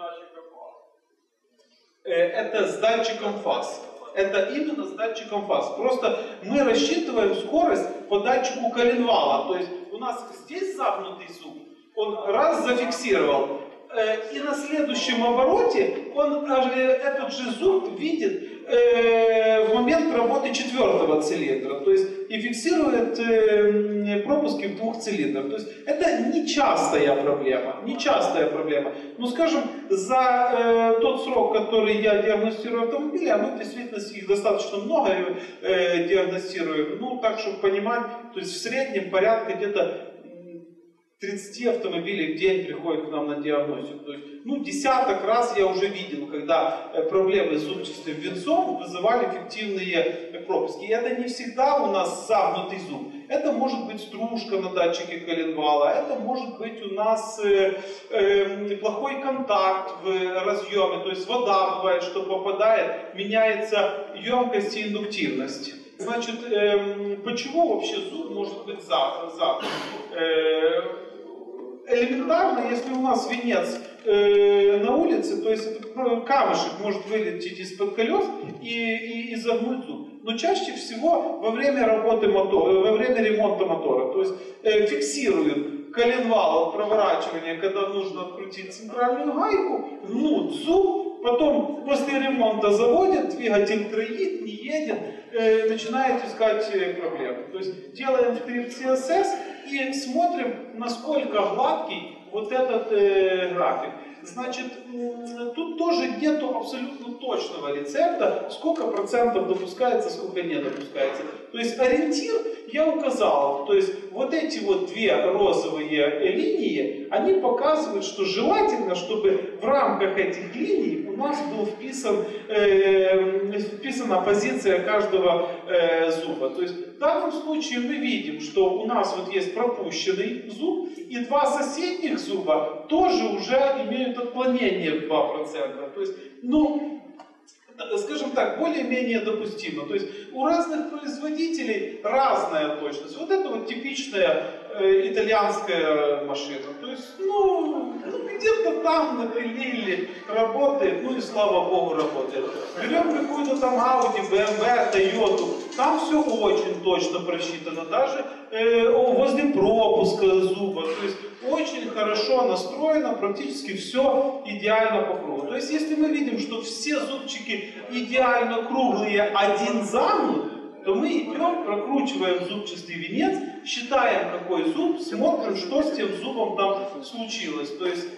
Это с датчиком фаз. Это именно с датчиком фаз. Просто мы рассчитываем скорость по датчику коленвала. То есть у нас здесь загнутый зуб, он раз зафиксировал, и на следующем обороте он этот же зуб видит в момент работы четвертого цилиндра, то есть и фиксирует пропуски в двух цилиндрах. То есть это нечастая проблема, нечастая проблема. Ну, скажем, за тот срок, который я диагностирую автомобили, а мы действительно их достаточно много диагностируем, ну, так, чтобы понимать, то есть в среднем порядка где-то тридцать автомобилей в день приходят к нам на диагностику. То есть, ну, десяток раз я уже видел, когда проблемы с зубчатым венцом вызывали фиктивные пропуски. И это не всегда у нас загнутый зуб. Это может быть стружка на датчике коленвала, это может быть у нас э, э, плохой контакт в разъеме, то есть вода бывает, что попадает, меняется емкость и индуктивность. Значит, э, почему вообще зуб может быть загнут? Э, элементарно, если у нас венец э, на улице, то есть этот камушек может вылететь из-под колес и, и, и загнуть зуб. Но чаще всего во время работы мотора, во время ремонта мотора, то есть э, фиксируют коленвал от проворачивания, когда нужно открутить центральную гайку, гнут зуб, потом после ремонта заводят, двигатель троит, не едет, э, начинает искать э, проблемы. То есть делаем скрипт си эс эс и смотрим, насколько гладкий вот этот э, график. Значит, тут тоже нету абсолютно точного рецепта, сколько процентов допускается, сколько не допускается. То есть ориентир я указал, то есть вот эти вот две розовые линии, они показывают, что желательно, чтобы в рамках этих линий у нас был вписан, э, вписана позиция каждого э, зуба. То есть в данном случае мы видим, что у нас вот есть пропущенный зуб, и два соседних зуба тоже уже имеют отклонение в два процента. То есть, ну, скажем так, более-менее допустимо. То есть у разных производителей разная точность. Вот это вот типичная э, итальянская машина. То есть, ну, где-то там напилили, работает, ну и слава богу работает. Берем какую-то там Audi, бэ эм вэ, Toyota, там все очень точно просчитано. Даже э, возле пропуска зуба. То есть очень хорошо настроено, практически все идеально по кругу. То есть если мы видим, что все зубчики идеально круглые, один загнут, то мы идем, прокручиваем зубчатый венец, считаем, какой зуб, смотрим, что с тем зубом там случилось. То есть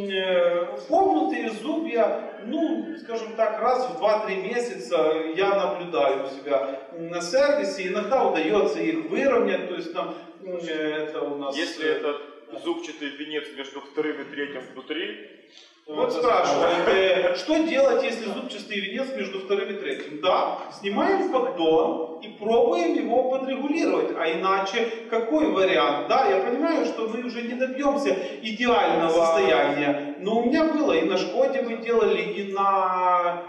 э, погнутые зубья, ну, скажем так, раз в два-три месяца я наблюдаю у себя на сервисе. Иногда удается их выровнять, то есть там э, это у нас... Если это зубчатый венец между вторым и третьим внутри. Вот спрашивают, э, что делать, если зубчатый венец между вторым и третьим? Да, снимаем поддон и пробуем его подрегулировать. А иначе какой вариант? Да, я понимаю, что мы уже не добьемся идеального состояния. Но у меня было и на Шкоде мы делали, и на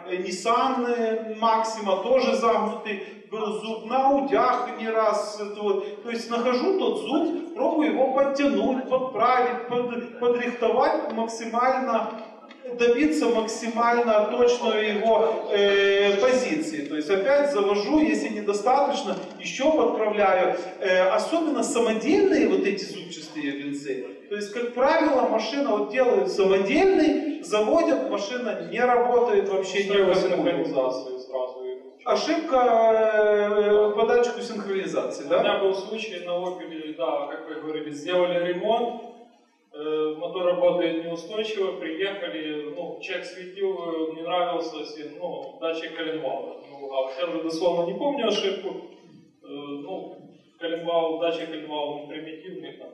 Nissan Maxima тоже загнутый был зуб, на Аудях не раз. Вот. То есть нахожу тот зуб, пробую его подтянуть, подправить, под, подрихтовать максимально, добиться максимально точной его э, позиции. То есть опять завожу, если недостаточно, еще подправляю. Э, особенно самодельные вот эти зубчатые венцы. То есть, как правило, машина вот делают самодельный, заводят, машина не работает вообще никакой. Ошибка э, подачку синхронизации, да? У меня был случай на Opel, да, как вы говорили, сделали ремонт, э, мотор работает неустойчиво, приехали, ну, чек светил, не нравился, ну, датчик коленвала. Ну, а я уже дословно не помню ошибку, э, ну, коленвал, датчик коленвала примитивный, там,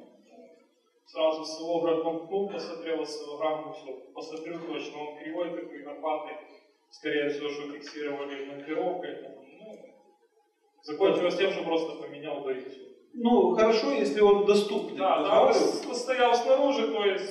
сразу с осциллографом пнул, посмотрел осциллограмму, все, посмотрел точно, он кривой такой, горбатый. Скорее всего, что фиксировали монтировкой. Ну, закончилось тем, что просто поменял да и все. Ну, хорошо, если он доступный. Да, да, он стоял снаружи, то есть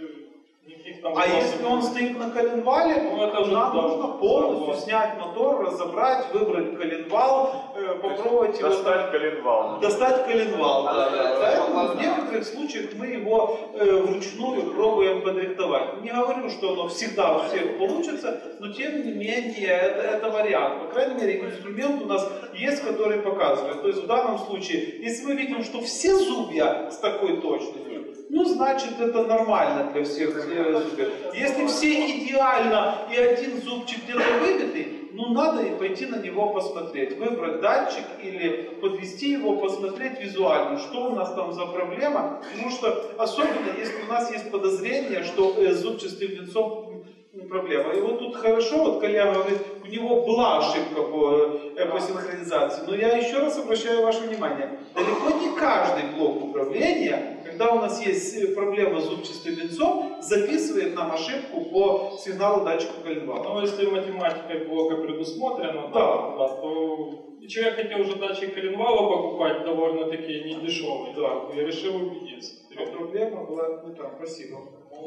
э, никаких там... А если он стоит на коленвале, ну, это уже нам да, нужно полностью да, снять мотор, разобрать, выбрать коленвал, э, попробовать его... Достать коленвал. Достать коленвал, да, да. Поэтому в некоторых случаях мы его э, вручную пробуем подрихтовать. Не говорю, что оно всегда у всех получится, но тем не менее это, это вариант. По крайней мере, инструмент у нас есть, который показывает. То есть в данном случае, если мы видим, что все зубья с такой точностью, ну, значит, это нормально для всех зубьев. Если все идеально и один зубчик где-то выбитый, ну, надо и пойти на него посмотреть. Выбрать датчик или подвести его, посмотреть визуально, что у нас там за проблема. Потому что, особенно, если у нас есть подозрение, что э, зубчатым венцом проблема. И вот тут хорошо, вот коллега говорит, у него была ошибка по, э, по синхронизации. Но я еще раз обращаю ваше внимание, далеко не каждый блок управления, когда у нас есть проблема с зубчатым венцом, записывает нам ошибку по сигналу датчика коленвала. Ну, если математикой блока предусмотрено, да. Да, то человек хотел уже датчик коленвала покупать, довольно-таки недешевый, да, и решил убедиться. А проблема была не там, спасибо.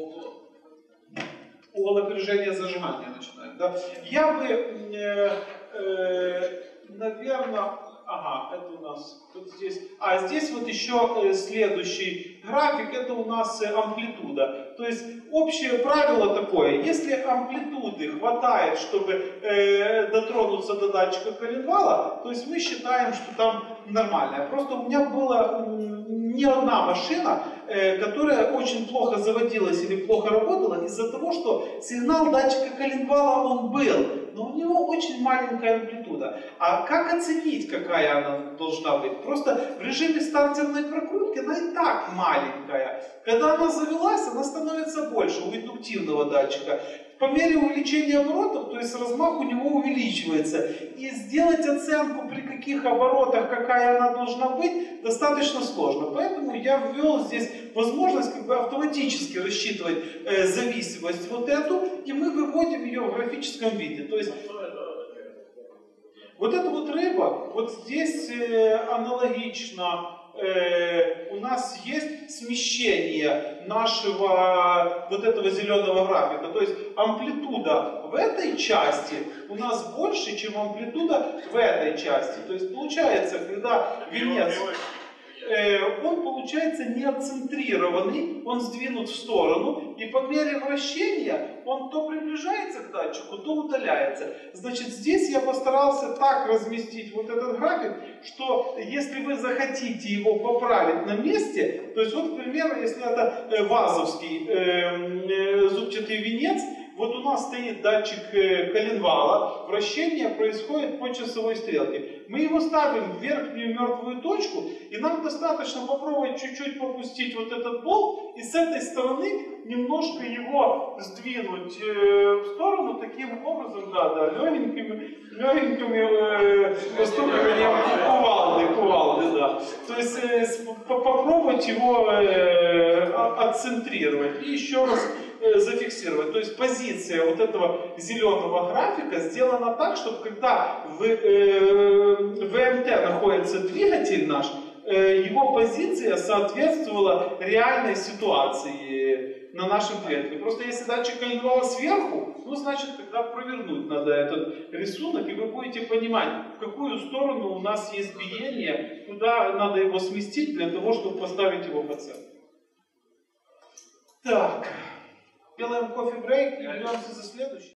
Угол напряжения зажимания начинает, да? Я бы, э, э, наверное, ага, это у нас вот здесь, а здесь вот еще э, следующий график, это у нас э, амплитуда. То есть общее правило такое, если амплитуды хватает, чтобы э, дотронуться до датчика коленвала, то есть мы считаем, что там нормально. Просто у меня была не одна машина, э, которая очень плохо заводилась или плохо работала из-за того, что сигнал датчика коленвала он был, но у него очень маленькая амплитуда. А как оценить, какая она должна быть? Просто в режиме стартерной прокрутки она и так маленькая. Когда она завелась, она становится больше у индуктивного датчика. По мере увеличения оборотов, то есть размах у него увеличивается. И сделать оценку, при каких оборотах, какая она должна быть, достаточно сложно. Поэтому я ввел здесь возможность как бы автоматически рассчитывать э, зависимость вот эту, и мы выводим ее в графическом виде. То есть вот эта вот рыба, вот здесь э, аналогично. Э, у нас есть смещение нашего вот этого зеленого графика, то есть амплитуда в этой части у нас больше, чем амплитуда в этой части. То есть получается, когда венец, э, он получается не отцентрированный, он сдвинут в сторону, и по мере вращения он то приближается к датчику, то удаляется. Значит, здесь я постарался так разместить вот этот график, что если вы захотите его поправить на месте, то есть вот, к примеру, если это вазовский э, э, зубчатый венец, вот у нас стоит датчик э, коленвала, вращение происходит по часовой стрелке. Мы его ставим в верхнюю мертвую точку, и нам достаточно попробовать чуть-чуть попустить вот этот болт, и с этой стороны немножко его сдвинуть э, в сторону таким образом, да, да, легенькими, легенькими э, постукиванием кувалды, кувалды, да. То есть э, попробовать его э, отцентрировать и еще раз э, зафиксировать. То есть позиция вот этого зеленого графика сделана так, чтобы когда в, э, в ВМТ находится двигатель наш, э, его позиция соответствовала реальной ситуации на нашем двигателе. Просто если датчик коленвала сверху, ну значит тогда провернуть надо этот рисунок, и вы будете понимать, в какую сторону у нас есть биение, куда надо его сместить для того, чтобы поставить его по центру. Так, делаем кофе-брейк и беремся за следующий.